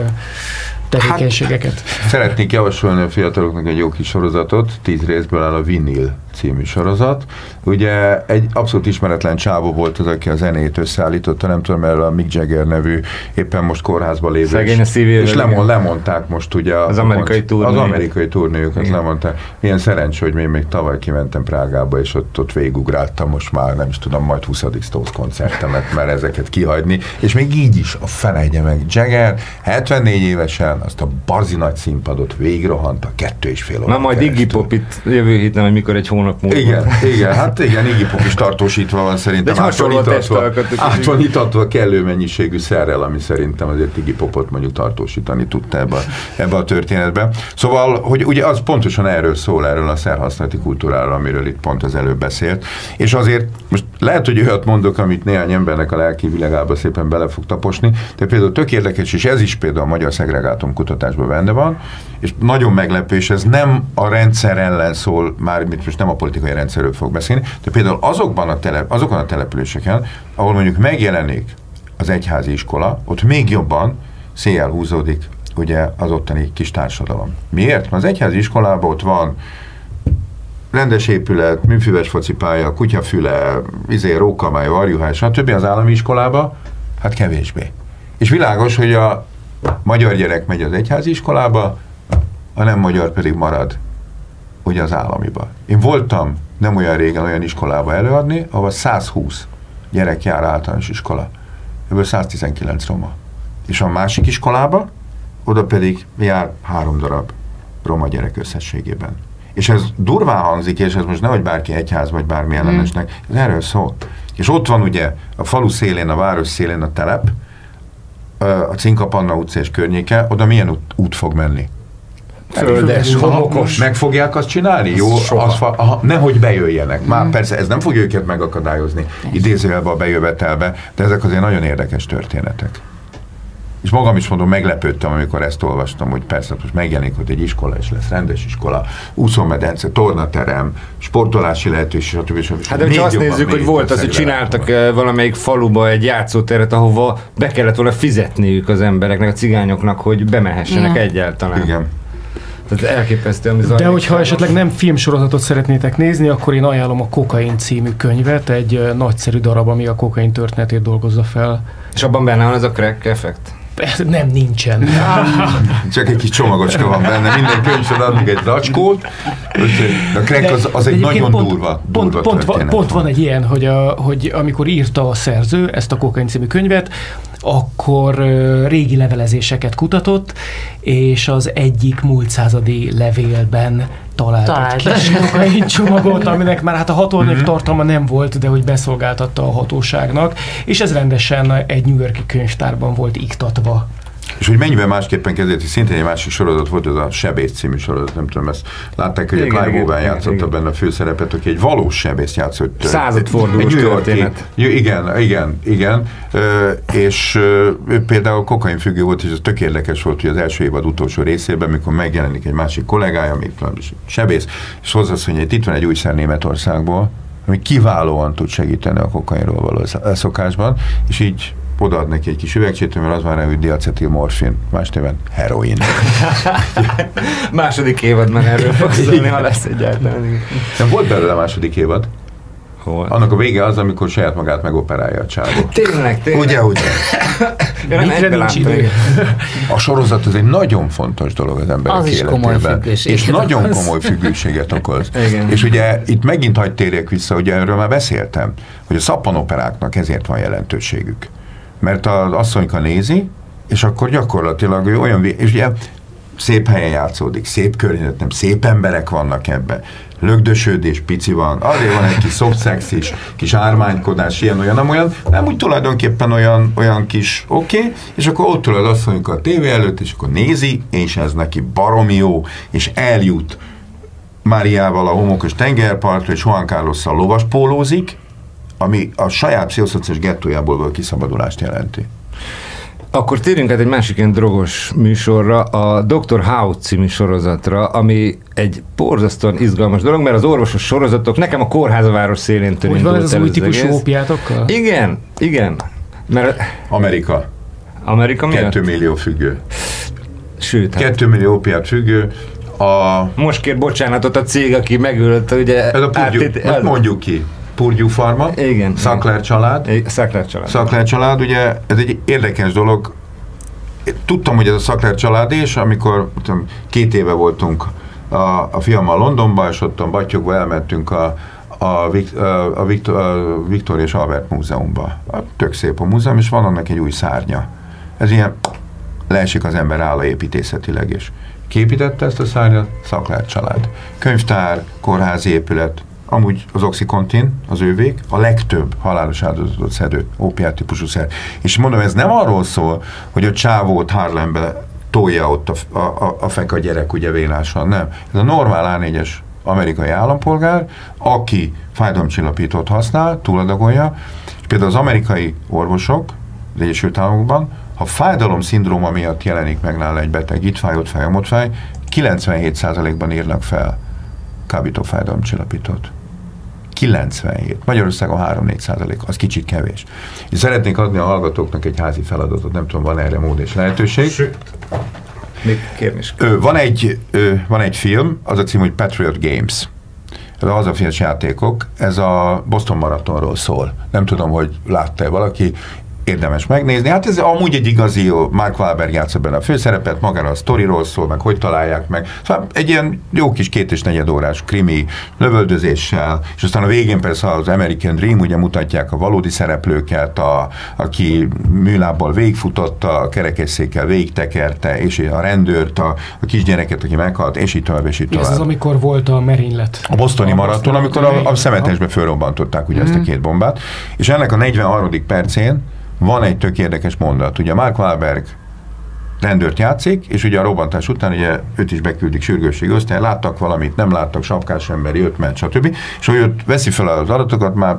tevékenységeket. Hát, szeretnék javasolni a fiataloknak egy jó kis sorozatot, tíz részből áll a Vinyl című sorozat. Ugye egy abszolút ismeretlen csávó volt az, aki a zenét összeállította, nem tudom, erről a Mick Jagger nevű, éppen most kórházban lévő. Szegény a szívével. És lemond, lemondták most ugye. Az amerikai turnéjét. Az amerikai turnéjukat lemondták. Milyen szerencsé, hogy még, még tavaly kimentem Prágába, és ott, ott végigugráltam most már, nem is tudom, majd huszadik Stones koncertemet, mert ezeket kihagyni. És még így is, a felejtje meg, Jagger hetvennégy évesen azt a bazi nagy színpadot végigrohant a kettő és fél óra. Na majd Iggy Pop itt jövő héten, hogy mikor egy hónap múlva. Igen, igen, hát igen, Iggy Pop is tartósítva van szerintem. De át van itatva, át van itatva kellő mennyiségű szerrel, ami szerintem azért Iggy Popot mondjuk tartósítani tudta ebbe, ebbe a történetbe. Szóval, hogy ugye az pontosan erről szól, erről a szerhasználati kultúráról, amiről itt pont az előbb beszélt. És azért most lehet, hogy olyat mondok, amit néhány embernek a lelki világába szépen bele fog taposni, de például tök érdekes, és ez is például a magyar szegregátum kutatásban benne van, és nagyon meglepő, és ez nem a rendszer ellen szól, már most nem a politikai rendszerről fog beszélni, de például azokban a telep, azokon a településeken, ahol mondjuk megjelenik az egyházi iskola, ott még jobban széjjel húzódik ugye az ottani kis társadalom. Miért? Mert az egyházi iskolában ott van rendes épület, műfüves focipálya, kutyafüle, izé, rókamály, varjuhály, stb. Az állami iskolába, hát kevésbé. És világos, hogy a magyar gyerek megy az egyházi iskolába, a nem magyar pedig marad ugye az államiba. Én voltam nem olyan régen olyan iskolába előadni, ahol százhúsz gyerek jár általános iskola. Ebből száztizenkilenc roma. És a másik iskolába, oda pedig jár három darab roma gyerek összességében. És ez durván hangzik, és ez most nehogy bárki egyház, vagy bármi ellenesnek, ez erről szól. És ott van ugye a falu szélén, a város szélén a telep, a Cinkapanna utca és környéke, oda milyen út, út fog menni? Földes, homokos. Meg fogják azt csinálni? Jó, az, aha, nehogy bejöjjenek. Már persze ez nem fogja őket megakadályozni idézőjelbe a bejövetelbe, de ezek azért nagyon érdekes történetek. És magam is mondom, meglepődtem, amikor ezt olvastam, hogy persze most megjelenik, hogy egy iskola is lesz, rendes iskola, úszómedence, tornaterem, sportolási lehetőség, stb. stb. Hát de hogyha azt nézzük, hogy volt az, hogy csináltak valamelyik faluba egy játszóteret, ahova be kellett volna fizetniük az embereknek, a cigányoknak, hogy bemehessenek yeah. egyáltalán. Igen. Tehát elképesztő, ami zajlik. De hogyha esetleg nem filmsorozatot szeretnétek nézni, akkor én ajánlom a Kokain című könyvet, egy nagyszerű darab, ami a kokain történetét dolgozza fel. És abban benne van ez a crack effekt? Nem, nincsen. Csak egy kis csomagocska van benne, minden könyvsor adunk egy zacskót. A crack az, az egy nagyon pont, durva, pont, durva pont, pont, pont van egy ilyen, hogy, a, hogy amikor írta a szerző ezt a Kokain című könyvet, akkor uh, régi levelezéseket kutatott, és az egyik múlt századi levélben talált Talált. egy kis kokain csomagot, aminek már hát a hatóanyag tartalma nem volt, de hogy beszolgáltatta a hatóságnak, és ez rendesen egy New York-i könyvtárban volt iktatva. És hogy mennyivel másképpen kezdett, hogy szintén egy másik sorozat volt, az a Sebész című sorozat, nem tudom, ezt látták, hogy a Clive Owen játszotta benne a főszerepet, aki egy valós sebész játszott. Századfordulós történet. Igen, igen, igen. És ő például kokainfüggő volt, és ez tök érdekes volt, hogy az első évad utolsó részében, mikor megjelenik egy másik kollégája, még sebész, és hozzászólja, hogy itt van egy új szer Németországból, ami kiválóan tud segíteni a kokainról való elszokásban, és így odaad neki egy kis üvegcsét, mert az már nem, hogy diacetilmorfin, más néven heroin. Második évad már erről fog szólni, ha lesz egyáltalán. Nem volt belőle a második évad? Hol? Annak a vége az, amikor saját magát megoperálja a csávó. Tényleg, tényleg. Ugye, ugye? Mikre nincs idő. A sorozat az egy nagyon fontos dolog az emberek az is életében. És nagyon komoly függőséget okoz. Igen. És ugye itt megint hagy térjek vissza, ugye erről már beszéltem, hogy a szappanoperáknak ezért van jelentőségük. Mert az asszonyka nézi, és akkor gyakorlatilag ő olyan, és ugye szép helyen játszódik, szép környezet, nem szép emberek vannak ebben. Lögdösödés, pici van, azért van egy kis soft sex is, kis ármánykodás, ilyen, olyan, nem olyan, nem úgy tulajdonképpen olyan, olyan kis oké, okay, és akkor ott ül az asszonyka a tévé előtt, és akkor nézi, és ez neki baromi jó, és eljut Máriával a homokos tengerpartra, és Juan Carlosszal lovaspólózik, ami a saját pszichoszociális gettójából való kiszabadulást jelenti. Akkor térjünk át egy másik ilyen drogos műsorra, a doktor House című sorozatra, ami egy borzasztóan izgalmas dolog, mert az orvosos sorozatok, nekem a Kórház a város szélén indult. Úgy van ez az új típusú egész. ópiátokkal? Igen, igen. Mert Amerika. Amerika miatt? Kettő millió függő. Sőt, hát. Kettő millió ópiát függő, A... Most kér bocsánatot a cég, aki megölt, ugye... Ez a Purdue, át, mondjuk ki. Purdue Pharma, igen, Sackler család. Sackler család. Sackler család, ugye ez egy érdekes dolog. Tudtam, hogy ez a Sackler család, és amikor tudom, két éve voltunk a, a fiammal Londonban, és ottan battyogva elmentünk a, a, a, a, Victor, a Victor és Albert Múzeumba. Tök szép a múzeum, és van annak egy új szárnya. Ez ilyen, leesik az ember álla építészetileg is. Ki építette ezt a szárnyat? Sackler család. Könyvtár, kórházi épület, amúgy az Oxycontin, az ővék, a legtöbb halálos áldozatot szedő ópiát típusú szer. És mondom, ez nem arról szól, hogy a csávót Harlembe tolja ott a, a, a feka gyerek, ugye vénásan, nem. Ez a normál á négyes amerikai állampolgár, aki fájdalomcsillapítót használ, túladagolja, és például az amerikai orvosok az Egyesült Államokban, ha fájdalomszindróma miatt jelenik meg nála egy beteg, itt fáj, ott fáj, ott fáj, kilencvenhét százalékban írnak fel kábító fájdalomcsillapítót. kilencvenhét. Magyarországon három-négy százalék, az kicsit kevés. És szeretnék adni a hallgatóknak egy házi feladatot, nem tudom, van erre mód és lehetőség. Sőt, még kérnis. Van egy, van egy film, az a cím, hogy Patriot Games. Ez a hazafias játékok, ez a Boston Marathonról szól. Nem tudom, hogy látta-e valaki, érdemes megnézni. Hát ez amúgy egy igazi, Mark Wahlberg játsza benne a főszerepet, magára a sztoriról szól, meg hogy találják meg. Szóval egy ilyen jó kis két és negyed órás krimi lövöldözéssel, és aztán a végén persze az American Dream, ugye mutatják a valódi szereplőket, a, aki műlábbal végigfutott, a kerekesszékkel végigtekerte, és a rendőrt, a, a kisgyereket, aki meghalt, és így tovább, és így tovább. Ez az, amikor volt a merénylet. A bostoni a maraton, amikor a, a szemetesbe fölrobbantották ugye mm. ezt a két bombát, és ennek a negyvenharmadik percén van egy tök érdekes mondat. Ugye Mark Wahlberg rendőrt játszik, és ugye a robbantás után ugye őt is beküldik sürgősségi osztály, láttak valamit, nem láttak, sapkás ember jött, ment, stb. És hogy ott veszi fel az adatokat, már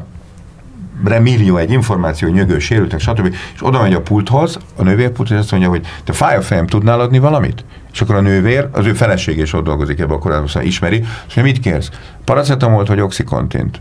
remillió egy információ, nyögő, sérültek, stb. És oda megy a pulthoz, a nővérpulthoz, és azt mondja, hogy te fáj a fejem, tudnál adni valamit? És akkor a nővér, az ő feleség is ott dolgozik ebben a korában, szóval ismeri, és mondja, mit kérsz? Paracetamolt vagy Oxycontint?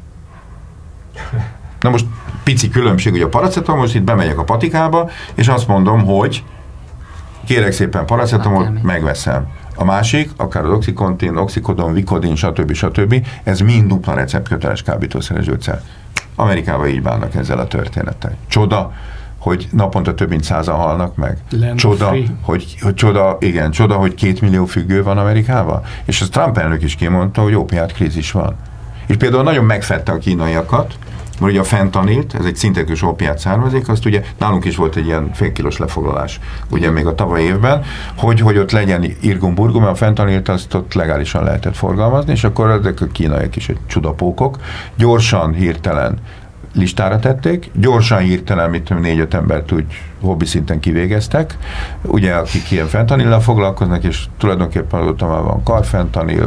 Na most pici különbség, hogy a paracetamol, most itt bemegyek a patikába, és azt mondom, hogy kérek szépen paracetamol, megveszem. A másik, akár az Oxycontin, Oxycodon, Vicodin, stb. stb. Ez mind dupla receptköteles kábítószeres gyógyszer. Amerikában így bánnak ezzel a történettel. Csoda, hogy naponta több mint százan halnak meg. Land csoda, hogy, hogy csoda, igen, csoda, hogy két millió függő van Amerikában. És az Trump elnök is kimondta, hogy ópiát krízis van. És például nagyon megfette a kínaiakat, mert ugye a fentanilt, ez egy szintetikus ópiát származik, azt ugye nálunk is volt egy ilyen félkilós lefoglalás, ugye még a tavaly évben, hogy, hogy ott legyen irgum-burgum, mert a fentanilt azt ott legálisan lehetett forgalmazni, és akkor ezek a kínaiak is egy csudapókok, gyorsan, hirtelen listára tették, gyorsan, hirtelen, mit tudom, négy-öt embert úgy hobbi szinten kivégeztek, ugye akik ilyen fentanillal foglalkoznak, és tulajdonképpen azóta már van karfentanil,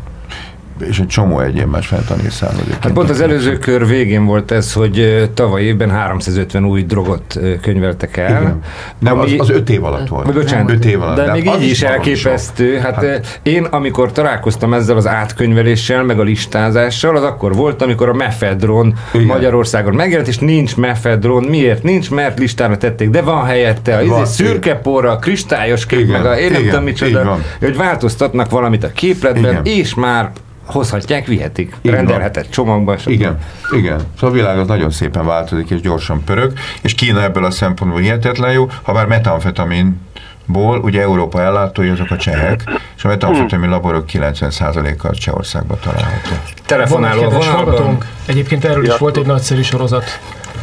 és egy csomó egyéb más fentanil származik. Hát pont az előző kör végén volt ez, hogy tavaly évben háromszázötven új drogot könyveltek el. Igen. Nem, ami, az, az öt év alatt volt. Bocsánat, öt év alatt. De, de még így is, is elképesztő. Hát, hát én, amikor találkoztam ezzel az átkönyveléssel, meg a listázással, az akkor volt, amikor a mefedron igen. Magyarországon megjelent, és nincs mefedron. Miért? Nincs, mert listára tették, de van helyette a van, szürke porra, kristályos kép, igen, meg a én nem tudom micsoda, hogy változtatnak valamit a képletben, igen. és már hozhatják, vihetik, így rendelhetett van. Csomagban. Igen, igen. Szóval a világ az nagyon szépen változik, és gyorsan pörög, és Kína ebből a szempontból hihetetlen jó, ha bár metamfetaminból, ugye Európa ellátói azok a csehek, és a metamfetamin laborok kilencven százalékkal Csehországban található. Telefonáló van hallgatónk. Egyébként erről is volt egy nagyszerű sorozat.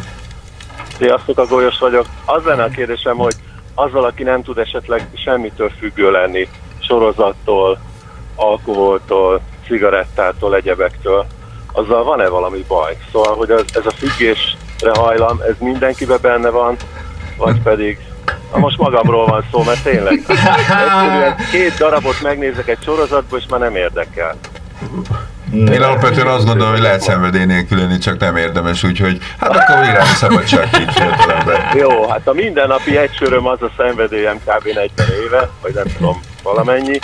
Sziasztok, a Golyos vagyok. Az lenne a kérdésem, hogy az valaki nem tud esetleg semmitől függő lenni, sorozattól, alkoholtól, cigarettától, egyebektől, azzal van-e valami baj? Szóval, hogy ez, ez a függésre hajlam, ez mindenkiben benne van, vagy pedig, na most magamról van szó, mert tényleg egyszerűen két darabot megnézek egy sorozatból, és már nem érdekel. Én alapvetően azt gondolom, hogy lehet szenvedély nélkül lenni, csak nem érdemes, úgyhogy hát akkor irányi szabadság így fiatalember. Jó, hát a mindennapi egy söröm az a szenvedélyem kb. negyven éve, vagy nem tudom, valamennyi.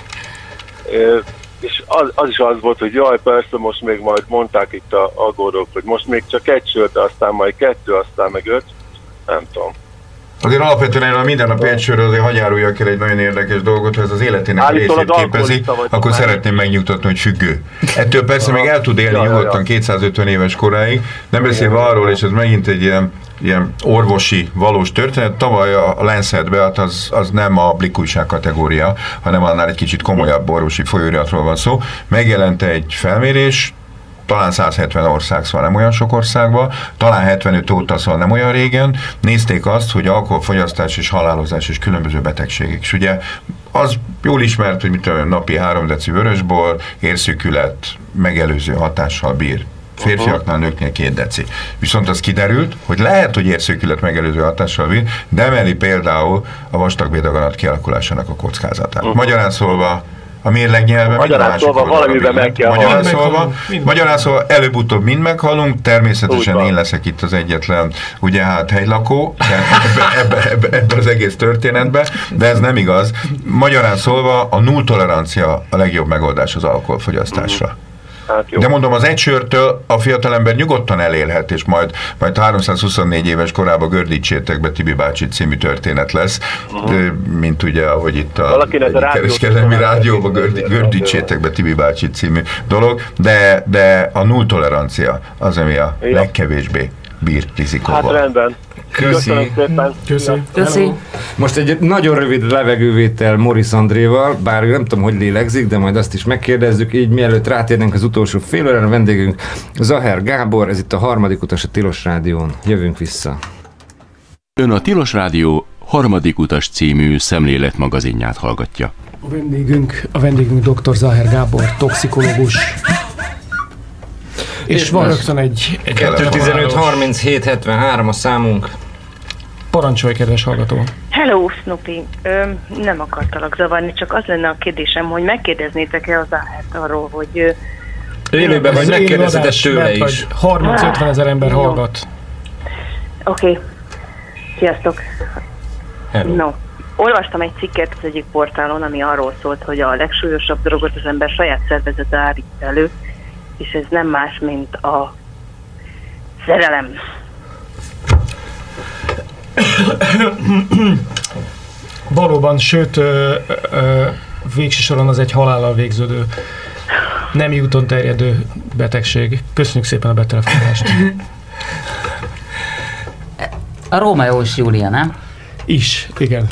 És az, az is az volt, hogy jaj, persze, most még majd mondták itt a aggódók, hogy most még csak egy sör, de aztán majd kettő, aztán meg öt, nem tudom. Azért alapvetően a mindennapi egy sörről azért hagyjáruljak el egy nagyon érdekes dolgot, ha ez az életének a részét képezi, akkor szeretném megnyugtatni, hogy függő. Ettől persze még el tud élni nyugodtan kétszázötven éves koráig, nem beszélve arról, és ez megint egy ilyen, ilyen orvosi valós történet, tavaly a Lancetbe, hát az, az nem a Blick újság kategória, hanem annál egy kicsit komolyabb orvosi folyóiratról van szó, megjelent egy felmérés, talán száz hetven ország, szóval nem olyan sok országban, talán hetvenöt óta, szóval nem olyan régen, nézték azt, hogy alkoholfogyasztás és halálozás és különböző betegségek. És ugye az jól ismert, hogy mit tudom, napi három deci vörösbor, érszűkület megelőző hatással bír. Férfiaknál, nőknél két deci. Viszont az kiderült, hogy lehet, hogy érszűkület megelőző hatással bír, de emeli például a vastagbédaganat kialakulásának a kockázatát. Uh-huh. Magyarán szólva, a mérleg nyelven, magyarán szólva valamiben meg kell magyarán szólva, magyarán szólva előbb-utóbb mind meghalunk, természetesen én leszek itt az egyetlen, ugye hát helylakó ebbe, ebbe, ebbe, ebbe az egész történetbe, de ez nem igaz. Magyarán szólva a null tolerancia a legjobb megoldás az alkoholfogyasztásra. Hát de mondom, az egy sörtől a fiatalember nyugodtan elélhet, és majd, majd háromszázhuszonnégy éves korában gördítsétek be Tibi bácsi című történet lesz, uh-huh. mint ugye, ahogy itt a kereskedelmi rádióban gördítsétek be Tibi bácsi című dolog, de, de a null tolerancia az, ami a ja. legkevésbé bír rizikóval. Hát rendben. Köszi. Köszi. Köszi. Most egy nagyon rövid levegővétel Morisz Andréval, bár ő nem tudom, hogy lélegzik, de majd azt is megkérdezzük, így mielőtt rátérnénk az utolsó fél órára, a vendégünk Zahár Gábor, ez itt a harmadik utas a Tilos Rádión. Jövünk vissza. Ön a Tilos Rádió harmadik utas című szemléletmagazinját hallgatja. A vendégünk, a vendégünk dr. Zahár Gábor, toxikológus. És, és van rögtön egy... egy kettő tizenöt harminchét hetvenhárom a számunk. Parancsolj, kedves hallgató! Hello, Snoopy! Ö, nem akartalak zavarni, csak az lenne a kérdésem, hogy megkérdeznétek-e az Záhert arról, hogy... Élőben vagy megkérdezheted tőle is. harminc-ötven ezer ember jó. hallgat. Oké. Okay. Sziasztok! Hello. No. Olvastam egy cikket az egyik portálon, ami arról szólt, hogy a legsúlyosabb drogot az ember saját szervezete állít elő, és ez nem más, mint a szerelem. Valóban, sőt, ö, ö, végső soron az egy halállal végződő, nemi úton terjedő betegség. Köszönjük szépen a betelefonálást. A Rómeó és Júlia, nem? Is, igen.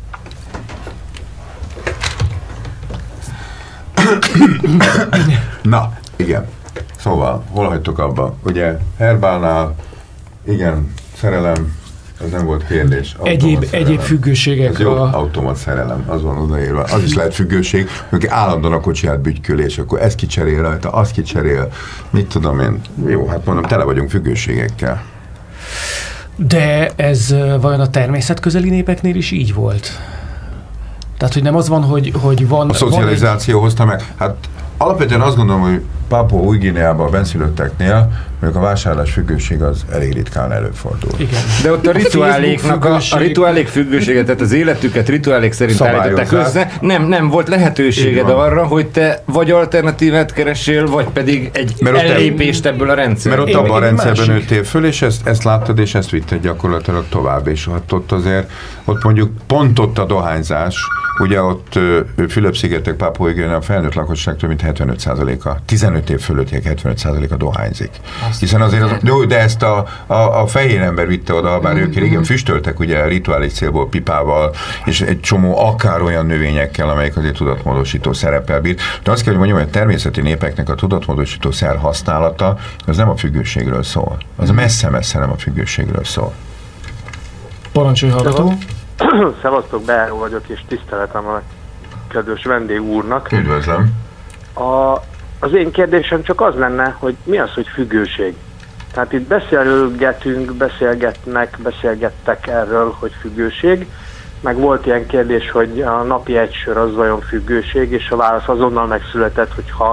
Na, igen. Szóval, hol hagytok abba? Ugye Herbálnál, igen, szerelem, ez nem volt kérdés. Egyéb, egyéb függőségek. Ez jó, a... automat szerelem, az van odaírva. Az is lehet függőség, hogy állandóan a kocsiját bütykül, és akkor ez kicserél rajta, az kicserél, mit tudom én. Jó, hát mondom, tele vagyunk függőségekkel. De ez vajon a természetközeli népeknél is így volt? Tehát, hogy nem az van, hogy, hogy van... A szocializáció van egy... hozta meg. Hát alapvetően azt gondolom, hogy Pápua Új-Guineában a benszülötteknél mondjuk a vásárlás függőség az elég ritkán előfordul. Igen. De ott a rituáléknak a, a rituálék függőséget, tehát az életüket rituálék szerint állították össze. Nem, nem volt lehetőséged arra, hogy te vagy alternatívát keresél, vagy pedig egy mert ellépést ebből a rendszerből. Mert ott abban a rendszerben nőttél föl, és ezt, ezt láttad, és ezt vitted gyakorlatilag tovább. És ott, ott azért, ott mondjuk pont ott a dohányzás, ugye ott Fülöp-szigetek, Pápua Új-Guinea a felnőtt lakosság több mint hetvenöt százaléka, tizenöt év fölöttiek hetvenöt százaléka dohányzik. Hiszen azért, az, jó, de ezt a, a, a fehér ember vitte oda, bár ők igen füstöltek ugye rituális célból pipával, és egy csomó akár olyan növényekkel, amelyek azért tudatmódosító szereppel bírt. De azt kell, hogy mondjam, hogy a természeti népeknek a tudatmódosító szer használata, az nem a függőségről szól. Az messze-messze nem a függőségről szól. Parancsolj, hallgató! Szevasztok, Beáró vagyok, és tiszteletem a kedves vendég úrnak. Üdvözlöm! A, az én kérdésem csak az lenne, hogy mi az, hogy függőség? Tehát itt beszélgetünk, beszélgetnek, beszélgettek erről, hogy függőség, meg volt ilyen kérdés, hogy a napi egy sör az vajon függőség, és a válasz azonnal megszületett, hogy ha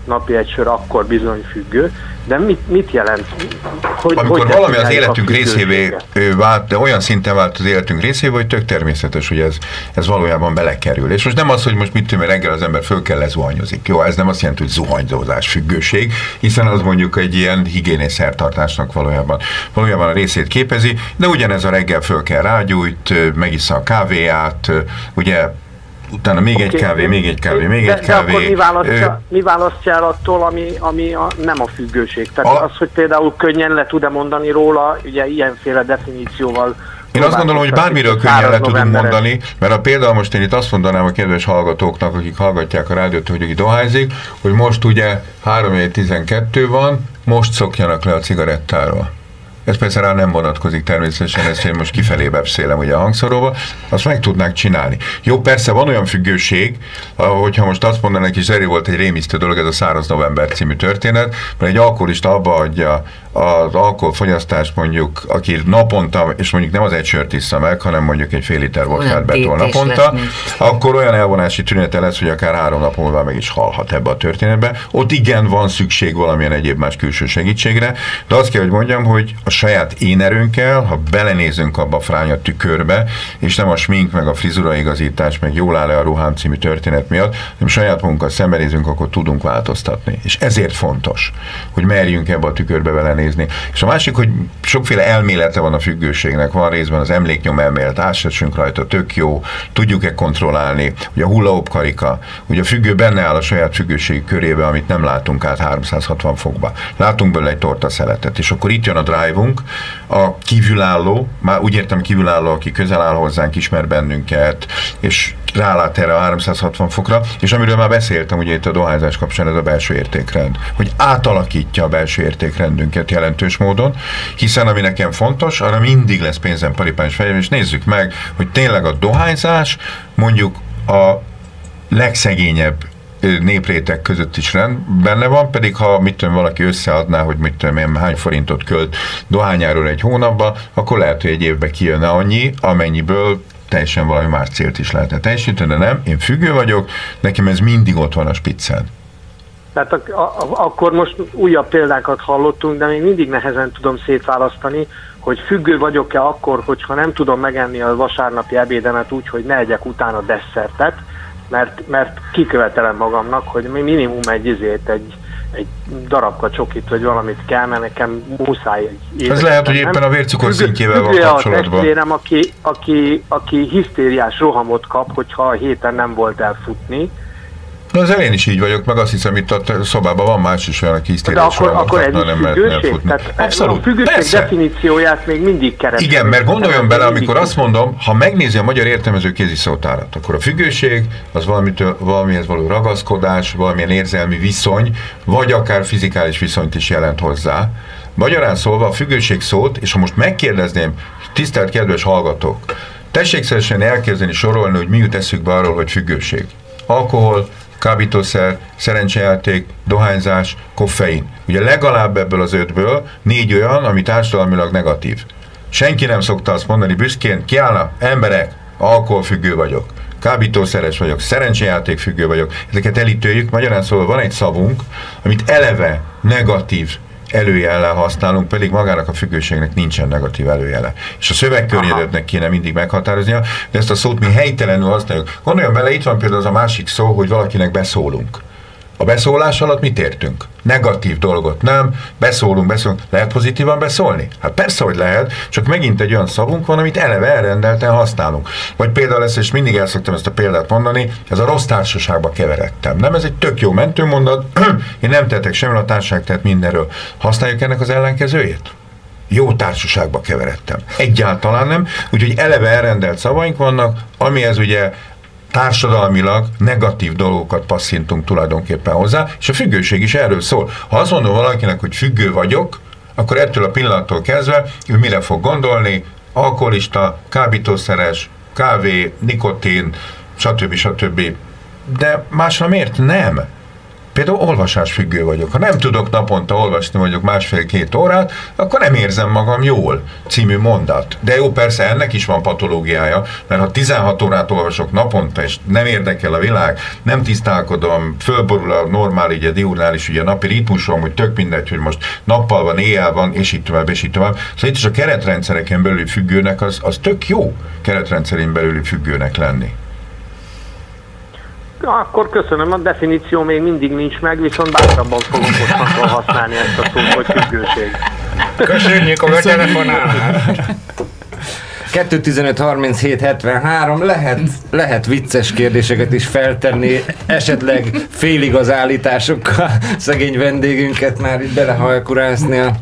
napi egy sör, akkor bizony függő, de mit, mit jelent? Hogy, amikor hogy valami az életünk részévé vált, de olyan szinten vált az életünk részévé, hogy tök természetes, hogy ez, ez valójában belekerül. És most nem az, hogy most mit tudom, reggel az ember föl kell lezuhanyozik. Jó, ez nem azt jelenti, hogy zuhanyzózás, függőség, hiszen az mondjuk egy ilyen higiénés szertartásnak valójában, valójában a részét képezi, de ugyanez a reggel föl kell rágyújt, megissza a kávéját, ugye, utána még okay. egy kávé, még egy kávé, még de, egy kávé. De akkor mi választja, mi választja el attól, ami, ami a, nem a függőség? Tehát a... az, hogy például könnyen le tud-e mondani róla, ugye ilyenféle definícióval. Én azt gondolom, hogy bármiről könnyen le tudunk mondani, mert a például most én itt azt mondanám a kedves hallgatóknak, akik hallgatják a rádiót, hogy aki dohányzik, hogy most ugye három tizenkettő van, most szokjanak le a cigarettáról. Ez persze rá nem vonatkozik természetesen, ezt én most kifelé beszélem ugye a hangszoróba, azt meg tudnák csinálni. Jó, persze van olyan függőség, hogyha most azt mondanak, és Zeri volt egy rémisztő dolog, ez a Száraz november című történet, mert egy alkoholista abba adja az alkoholfogyasztást mondjuk, aki naponta, és mondjuk nem az egy sört issza meg, hanem mondjuk egy fél liter vodkát betol naponta, akkor olyan elvonási tünete lesz, hogy akár három nap múlva meg is halhat ebbe a történetbe. Ott igen, van szükség valamilyen egyéb más külső segítségre, de azt kell, hogy mondjam, hogy a saját én erőnkkel, ha belenézünk abba a fránya tükörbe, és nem a smink, meg a frizuraigazítás, meg jól áll-e a ruhám című történet miatt, hanem saját munkkal szembenézünk, akkor tudunk változtatni. És ezért fontos, hogy merjünk ebbe a tükörbe belenézni. És a másik, hogy sokféle elmélete van a függőségnek, van részben az emléknyom elmélet, ássassunk rajta, tök jó, tudjuk-e kontrollálni, ugye a hullahopp karika, ugye a függő benne áll a saját függőség körébe, amit nem látunk át háromszázhatvan fokba. Látunk belőle egy tortaszeletet, és akkor itt jön a drive-unk, a kívülálló, már úgy értem kívülálló, aki közel áll hozzánk, ismer bennünket, és rálát erre a háromszázhatvan fokra, és amiről már beszéltem ugye itt a dohányzás kapcsán, ez a belső értékrend, hogy átalakítja a belső értékrendünket jelentős módon, hiszen ami nekem fontos, arra mindig lesz pénzem, paripám és fejem, és nézzük meg, hogy tényleg a dohányzás mondjuk a legszegényebb népréteg között is rend, benne van, pedig ha mit tudom, valaki összeadná, hogy mit tudom én, hány forintot költ dohányáról egy hónapba, akkor lehet, hogy egy évben kijönne annyi, amennyiből teljesen valami más célt is lehetne teljesíteni, de nem, én függő vagyok, nekem ez mindig ott van a spiccen. Tehát a, a, akkor most újabb példákat hallottunk, de még mindig nehezen tudom szétválasztani, hogy függő vagyok-e akkor, hogyha nem tudom megenni a vasárnapi ebédemet úgy, hogy ne egyek utána desszertet, mert, mert kikövetelem magamnak, hogy minimum egy izét, egy, egy darabka csokit, vagy valamit kell, mert nekem muszáj egy ez lehet, hogy éppen a vércukor szintjével van kapcsolatban. A testvérem, aki, aki, aki hisztériás rohamot kap, hogyha a héten nem volt elfutni. Na, az elén is így vagyok, meg azt hiszem, itt a szobában van más is olyan, aki hisztériás rohamot kap, na, nem mehetne elfutni. Abszolút. A függőség persze. Definícióját még mindig keresem. Igen, mert gondoljon bele, amikor azt mondom, ha megnézi a magyar értelmező kéziszótárat, akkor a függőség az valamitől, valamihez való ragaszkodás, valamilyen érzelmi viszony, vagy akár fizikális viszonyt is jelent hozzá. Magyarán szólva a függőség szót, és ha most megkérdezném, tisztelt kedves hallgatók, tessék szeresen elkezdeni sorolni, hogy mi jut eszükbe arról, hogy függőség. Alkohol, kábítószer, szerencsejáték, dohányzás, koffein. Ugye legalább ebből az ötből négy olyan, ami társadalmilag negatív. Senki nem szokta azt mondani büszkén, kiállna, emberek, alkoholfüggő vagyok, kábítószeres vagyok, szerencsejáték függő vagyok. Ezeket elítéljük, magyarán szóval van egy szavunk, amit eleve negatív előjellel használunk, pedig magának a függőségnek nincsen negatív előjele. És a szövegkörnyezetnek kéne mindig meghatároznia, de ezt a szót mi helytelenül használjuk. Gondoljon bele, itt van például az a másik szó, hogy valakinek beszólunk. A beszólás alatt mit értünk? Negatív dolgot nem, beszólunk, beszólunk. Lehet pozitívan beszólni? Hát persze, hogy lehet, csak megint egy olyan szavunk van, amit eleve elrendelten használunk. Vagy például ezt, és mindig el szoktam ezt a példát mondani, ez a rossz társaságba keveredtem. Nem, ez egy tök jó mentőmondat, én nem tettek semmi, a társaság tett mindenről. Használjuk ennek az ellenkezőjét? Jó társaságba keveredtem. Egyáltalán nem, úgyhogy eleve elrendelt szavaink vannak, amihez ugye társadalmilag negatív dolgokat passzintunk tulajdonképpen hozzá, és a függőség is erről szól. Ha azt mondom valakinek, hogy függő vagyok, akkor ettől a pillanattól kezdve ő mire fog gondolni? Alkoholista, kábítószeres, kávé, nikotin, stb. stb. De másra miért nem? Például olvasásfüggő vagyok. Ha nem tudok naponta olvasni mondjuk másfél-két órát, akkor nem érzem magam jól, című mondat. De jó, persze ennek is van patológiája, mert ha tizenhat órát olvasok naponta, és nem érdekel a világ, nem tisztálkodom, fölborul a normál, így a diurnális, ugye a napi ritmusom, hogy tök mindegy, hogy most nappal van, éjjel van, és így tovább, és így tovább. Szóval itt is a keretrendszereken belüli függőnek az, az tök jó keretrendszerén belüli függőnek lenni. Akkor köszönöm, a definíció még mindig nincs meg, viszont bátrabban fogom mostantól használni ezt a szót, hogy függőség. Köszönjük a telefonálást! kettő tizenöt harminchét hetvenhárom lehet, lehet vicces kérdéseket is feltenni, esetleg féligaz állításokkal szegény vendégünket már itt belehajkurászni a...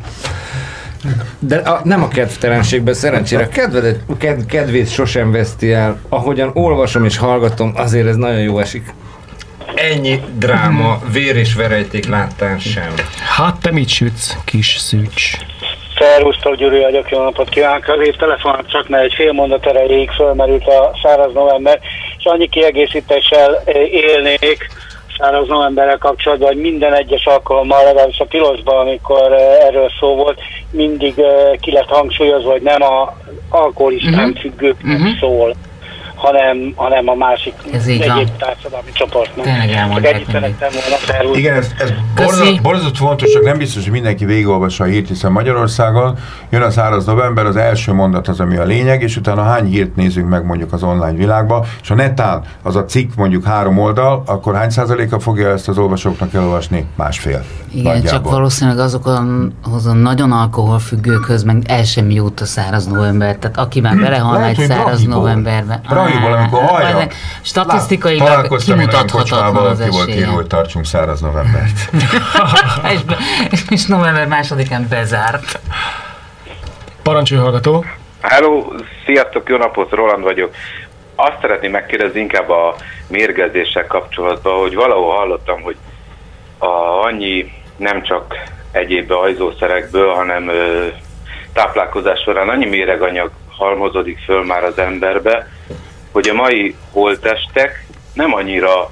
De a, nem a kedvtelenségben, szerencsére a kedved, ked, kedvét sosem veszti el. Ahogyan olvasom és hallgatom, azért ez nagyon jó esik. Ennyi dráma, vér és verejték láttán sem. Hát te mit sütsz, kis szűcs? Szervusztok, Gyuri vagyok, jó napot kívánok. Azért telefonálok csak, mert egy fél mondat erejéig fölmerült a száraz november, és annyi kiegészítéssel élnék száraz novemberrel kapcsolatban, hogy minden egyes alkalommal, legalábbis a Tilosban, amikor erről szó volt, mindig ki lett hangsúlyozva, hogy nem az alkoholistán uh-huh. függőknek uh-huh. szól, hanem, hanem a másik egyéb társadalmi csoportnak. Tényleg elmondják mindig. Igen, ez, ez borzasztó fontos, csak nem biztos, hogy mindenki végigolvassa a hírt, hiszen Magyarországon jön a száraz november, az első mondat az, ami a lényeg, és utána hány hírt nézünk meg mondjuk az online világba, és ha netán az a cikk mondjuk három oldal, akkor hány százaléka fogja ezt az olvasóknak elolvasni? Másfél. Igen, nagyjából. Csak valószínűleg azokhoz a nagyon alkoholfüggőkhöz meg el sem jut a száraz november, tehát aki már belehal egy száraz novemberbe. Brahiból, amikor hallja. Statisztikailag kimutathatatlan az esélye. Író, hogy tartsunk száraz novembert. és, és november másodikán bezárt. Parancsolj, hallgató! Hello, sziasztok, jó napot, Roland vagyok. Azt szeretném megkérdezni inkább a mérgezéssel kapcsolatban, hogy valahol hallottam, hogy a, annyi nem csak egyéb ajzószerekből, hanem ö, táplálkozás során annyi méreganyag halmozódik föl már az emberbe, hogy a mai holttestek nem annyira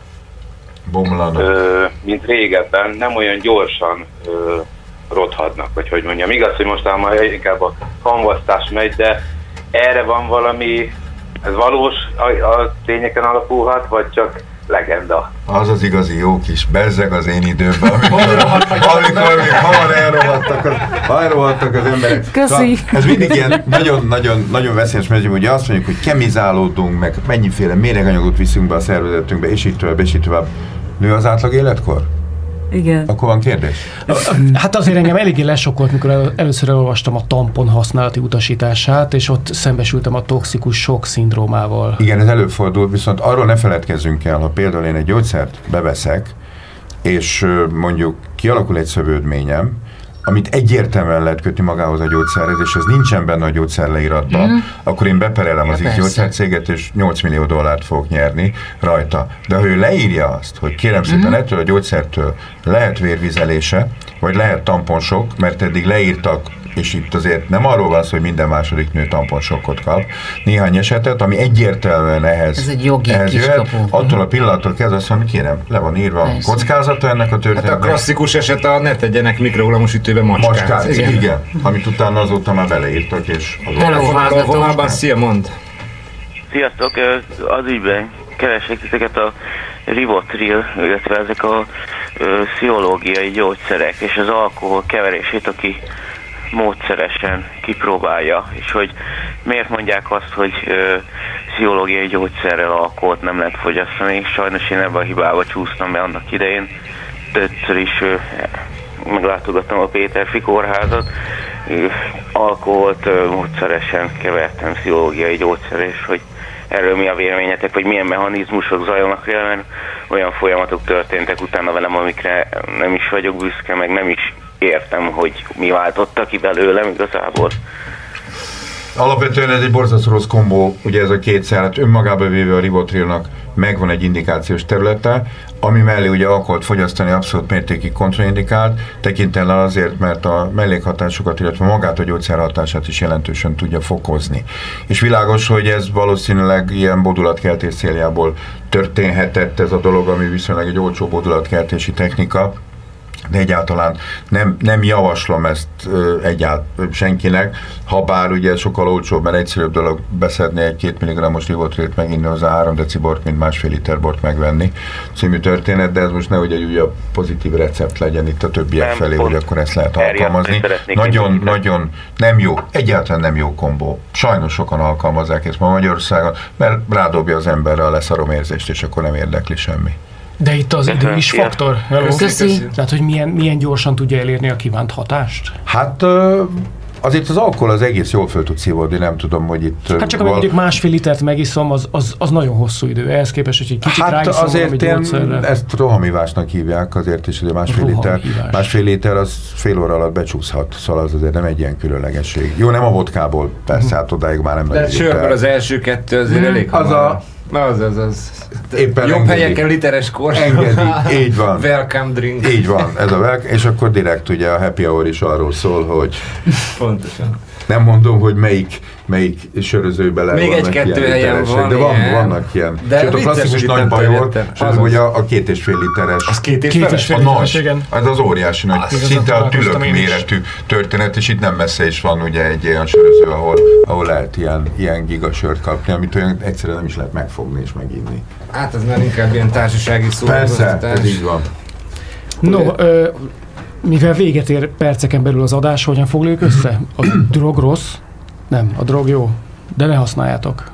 ö, mint régebben, nem olyan gyorsan ö, rothadnak, vagy hogy mondjam. Igaz, hogy most már inkább a kamvasztás megy, de erre van valami, ez valós, a, a tényeken alapulhat, vagy csak legenda? Az az igazi jó kis bezzeg az én időben, amikor, amikor még hamar elrohadtak az, elrohadtak az emberek. Köszi! Ez mindig ilyen nagyon-nagyon nagyon veszélyes, mert ugye azt mondjuk, hogy kemizálódunk, meg mennyiféle méreganyagot viszünk be a szervezetünkbe, és így tovább, és így tovább. Nő az átlag életkor? Igen. Akkor van kérdés? Hát azért engem eléggé lesokkolt, mikor először elolvastam a tampon használati utasítását, és ott szembesültem a toxikus sok szindrómával. Igen, ez előfordul, viszont arról ne feledkezzünk el, ha például én egy gyógyszert beveszek, és mondjuk kialakul egy szövődményem, amit egyértelműen lehet kötni magához a gyógyszerhez, és ez nincsen benne a gyógyszerleíratban, mm. akkor én beperelem az X gyógyszercéget, és nyolc millió dollárt fogok nyerni rajta. De ha ő leírja azt, hogy kérem szépen, mm. ettől a gyógyszertől lehet vérvizelése, vagy lehet tamponsok, mert eddig leírtak, és itt azért nem arról van szó, hogy minden második nő tamponsokkot kap. Néhány esetet, ami egyértelműen ehhez, ez egy jogi ehhez jöhet, attól a pillanattól kezdve azt mondani, kérem, le van írva a kockázata ennek a történetnek. Hát a klasszikus eset a ne tegyenek mikrohullámosütőbe macskát. Macskát, igen. igen. Amit utána azóta már beleírtak, és az vonalban, szia, mond! Sziasztok, az ügyben keresek titeket a Rivotril, illetve ezek a ö, pszichológiai gyógyszerek és az alkohol keverését, aki módszeresen kipróbálja, és hogy miért mondják azt, hogy ö, pszichológiai gyógyszerrel alkoholt nem lehet fogyasztani. Sajnos én ebben a hibába csúsztam, mert annak idején többször is ö, meglátogattam a Péterfi kórházat, ö, alkoholt ö, módszeresen kevertem pszichológiai gyógyszerrel, és hogy erről mi a véleményetek, vagy milyen mechanizmusok zajlanak rá, mert olyan folyamatok történtek utána velem, amikre nem is vagyok büszke, meg nem is értem, hogy mi váltotta ki belőlem igazából. Alapvetően ez egy borzasztó rossz kombó, ugye ez a kétszer, hát önmagában véve a Rivotrilnak megvan egy indikációs területe, ami mellé ugye alkoholt fogyasztani abszolút mértékig kontraindikált, tekintettel azért, mert a mellékhatásokat, illetve magát a gyógyszer hatását is jelentősen tudja fokozni. És világos, hogy ez valószínűleg ilyen bodulatkeltés céljából történhetett ez a dolog, ami viszonylag egy olcsó bodulatkeltési technika, de egyáltalán nem, nem javaslom ezt egyáltalán senkinek, ha bár ugye sokkal olcsóbb, mert egyszerűbb dolog beszedni egy két milligrammos Rivotrilt, meginni hozzá három deci bort, mint másfél liter bort megvenni című történet, de ez most nehogy egy újabb pozitív recept legyen itt a többiek nem, felé, hogy akkor ezt lehet alkalmazni. Nagyon, nagyon nem jó, egyáltalán nem jó kombó. Sajnos sokan alkalmazzák ezt ma Magyarországon, mert rádobja az emberre a leszaromérzést, és akkor nem érdekli semmi. De itt az idő is faktor. Köszi. Köszi. Tehát, hogy milyen, milyen gyorsan tudja elérni a kívánt hatást? Hát azért az alkohol az egész jól föl tud szívódni, nem tudom, hogy itt... Hát csak val... amíg mondjuk másfél litert megiszom, az, az, az nagyon hosszú idő. Ehhez képest, hogy egy kicsit hát ráiszom azért én gyógyszerre. Ezt rohamivásnak hívják azért is, hogy a másfél liter, másfél liter az fél óra alatt becsúszhat, szóval az azért nem egy ilyen különlegesség. Jó, nem a vodkából, persze, hát odáig már nem. De sörből az első kettő azért hmm. elég az a Az, az, az. Éppen jobb engedi. helyeken literes kor. Engedi, így van. Welcome drink. Így van, ez a welcome, és akkor direkt ugye a happy hour is arról szól, hogy pontosan. Nem mondom, hogy melyik, melyik sörözőben le még egy-kettő helyen van, de van, vannak ilyen. De sőt, a klasszikus nagy bajor, az ugye a, a két és fél literes. Az két és két és fél literes, igen. Az az óriási nagy, az szinte a tülök méretű történet, és itt nem messze is van ugye egy olyan söröző, ahol, ahol lehet ilyen, ilyen gigasört kapni, amit olyan egyszerűen nem is lehet megfogni és meginni. Hát ez már inkább ilyen társasági szórakoztatás. Persze, ez így van. No, ö, mivel véget ér perceken belül az adás, hogyan foglaljuk össze? A drog rossz? Nem, a drog jó, de ne használjátok.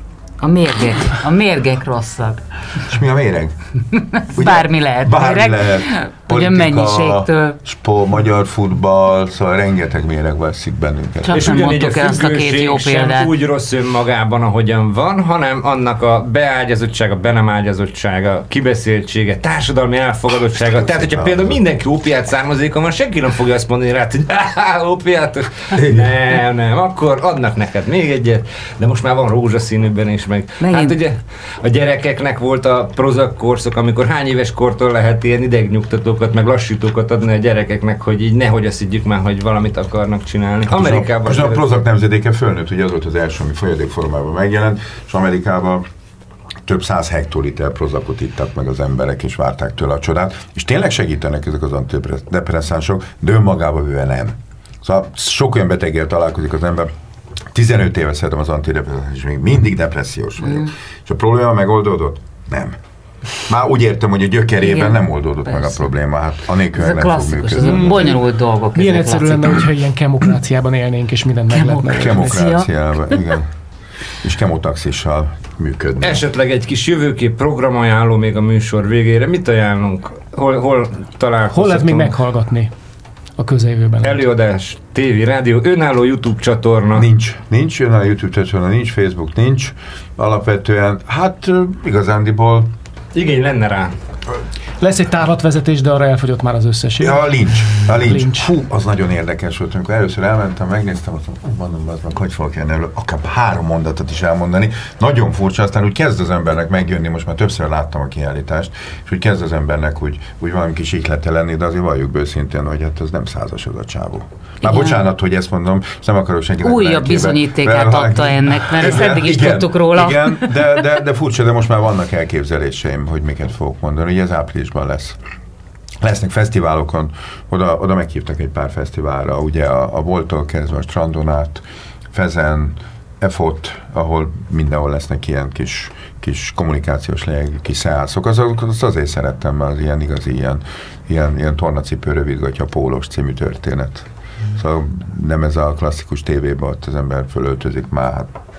A mérgek, a mérgek rosszak. És mi a méreg? Ugye, bármi lehet. Bármi méreg, lehet. Politika, ugye mennyiségtől. Sport, magyar futball, szóval rengeteg méreg veszik bennünket. Csak és ugyanígy a függőség sem úgy rossz önmagában, ahogyan van, hanem annak a beágyazottsága, be nem ágyazottsága, kibeszéltsége, társadalmi elfogadottsága. Tehát, hogyha például mindenki ópiát származékon van, senki nem fogja azt mondani rá, hogy ópiátos. Nem, nem, akkor adnak neked még egyet, de most már van rózsaszínűben is meg. Megint. Hát ugye a gyerekeknek volt a Prozac korszak, amikor hány éves kortól lehet ilyen idegnyugtatókat, meg lassítókat adni a gyerekeknek, hogy így nehogy azt higgyük már, hogy valamit akarnak csinálni. Hát Amerikában... Az a, a Prozac nemzedéke fölnőtt, ugye az volt az első, ami folyadékformában megjelent, és Amerikában több száz hektoliter Prozacot ittak meg az emberek, és várták tőle a csodát, és tényleg segítenek ezek az antidepresszánsok, de önmagában véve nem. Szóval sok olyan beteggel találkozik az ember, tizenöt éve szeretem az antidepresszáns, és még mindig depressziós vagyok. Mm. És a probléma megoldódott? Nem. Már úgy értem, hogy a gyökerében igen, nem oldódott persze. meg a probléma, hát anélkül nem fog működni. Ez bonyolult dolgok. Milyen egyszerű lenne, hogyha ilyen kemokráciában élnénk, és mindent meg lehetne. Kemokráciában, igen. És kemotaxissal működni. Esetleg egy kis jövőkép program ajánló még a műsor végére. Mit ajánlunk? Hol, hol találkozhatunk? Hol lehet még meghallgatni a közeljövőben? Előadás, tévé, rádió, önálló YouTube csatorna. Nincs, nincs önálló YouTube csatorna, nincs Facebook, nincs. Alapvetően, hát igazándiból igény lenne rá. Lesz egy tárlatvezetés, de arra elfogyott már az összesség. Ja, a lincs. A lincs. lincs. Hú, az nagyon érdekes volt, amikor először elmentem, megnéztem, azt mondom, az meg hogy fogok ilyen elő, akár három mondatot is elmondani. Nagyon furcsa, aztán úgy kezd az embernek megjönni, most már többször láttam a kiállítást, és úgy kezd az embernek úgy, úgy valami kis ihlete lenni, de azért valljuk őszintén, hogy hát ez nem százas az a csávó. Már igen. Bocsánat, hogy ezt mondom, és nem akarok senkinek újabb bizonyítékát adta ennek, mert ezt eddig is igen, tudtuk róla. Igen, de, de, de furcsa, de most már vannak elképzeléseim, hogy miket fogok mondani, hogy ez áprilisban lesz. Lesznek fesztiválokon, oda, oda meghívtak egy pár fesztiválra, ugye a, a Voltól kezdve a Strandon át, Fezen, Efot, ahol mindenhol lesznek ilyen kis, kis kommunikációs lényegű kis szeánszok. Az, az azért szerettem, mert az ilyen igazi, ilyen, ilyen, ilyen tornacipő, rövidgatya, pólós című történet. Szóval nem ez a klasszikus tévében, ott az ember fölöltözik már, hát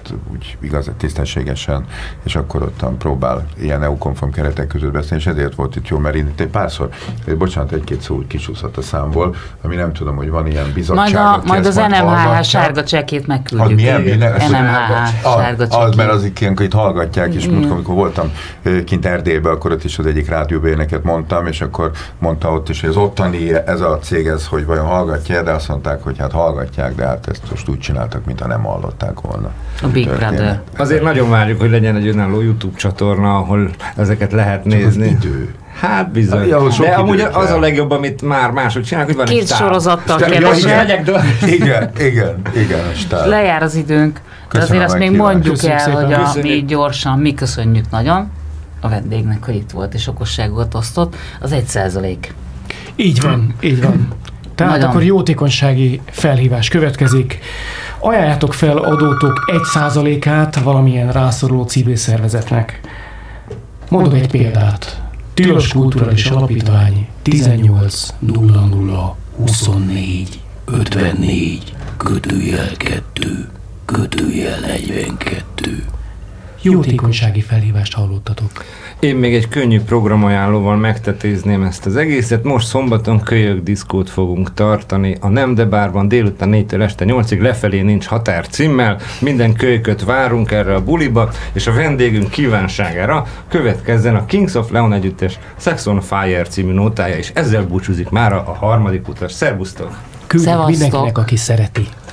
tehát úgy igaz, tisztességesen, és akkor ottan próbál ilyen é u-konform keretek között beszélni, és ezért volt itt jó, mert itt egy párszor, bocsánat, egy-két szó úgy kicsúszott a számból, ami nem tudom, hogy van ilyen bizottság. Majd, a, majd az en em há há sárga csekkét megküldjük. Az milyen? en em há há sárga csekkét. Az, mert az ilyenkor itt hallgatják, és mm. amikor voltam kint Erdélyben, akkor ott is az egyik rádióban éneket mondtam, és akkor mondta ott is, hogy az ottani, ez a cég, ez, hogy vajon hallgatja, de azt mondták, hogy hát hallgatják, de hát ezt most úgy csináltak, mintha nem hallották volna. A Big Brother. Azért nagyon várjuk, hogy legyen egy önálló YouTube csatorna, ahol ezeket lehet Csak nézni. Az idő. Hát bizony. Ja, de amúgy az kell. A legjobb, amit már mások csinálnak, hogy van két egy stáb. sorozattal kevesebb. Igen, igen, igen, a stáb. Lejár az időnk. De azért azt még mondjuk el, hogy a, mi gyorsan, mi köszönjük nagyon a vendégnek, hogy itt volt és okosságokat osztott. Az egy százalék. Így van, így van. Tehát nagyon. Akkor jótékonysági felhívás következik. Ajánljátok fel adótok egy százalékát valamilyen rászoruló civil szervezetnek. Mondok egy példát. Tilos Kulturális Alapítvány tizennyolc nulla nulla huszonnégy ötvennégy kötőjel kettő kötőjel negyvenkettő. Jótékonysági felhívást hallottatok. Én még egy könnyű programajánlóval megtetézném ezt az egészet. Most szombaton kölyök diszkót fogunk tartani a Nem de Bárban délután négytől este nyolcig, lefelé nincs határ címmel. Minden kölyköt várunk erre a buliba, és a vendégünk kívánságára következzen a Kings of Leon együttes Sex on Fire című nótája, és ezzel búcsúzik mára a harmadik utas. Szervusztok! Küldjük mindenkinek, aki szereti.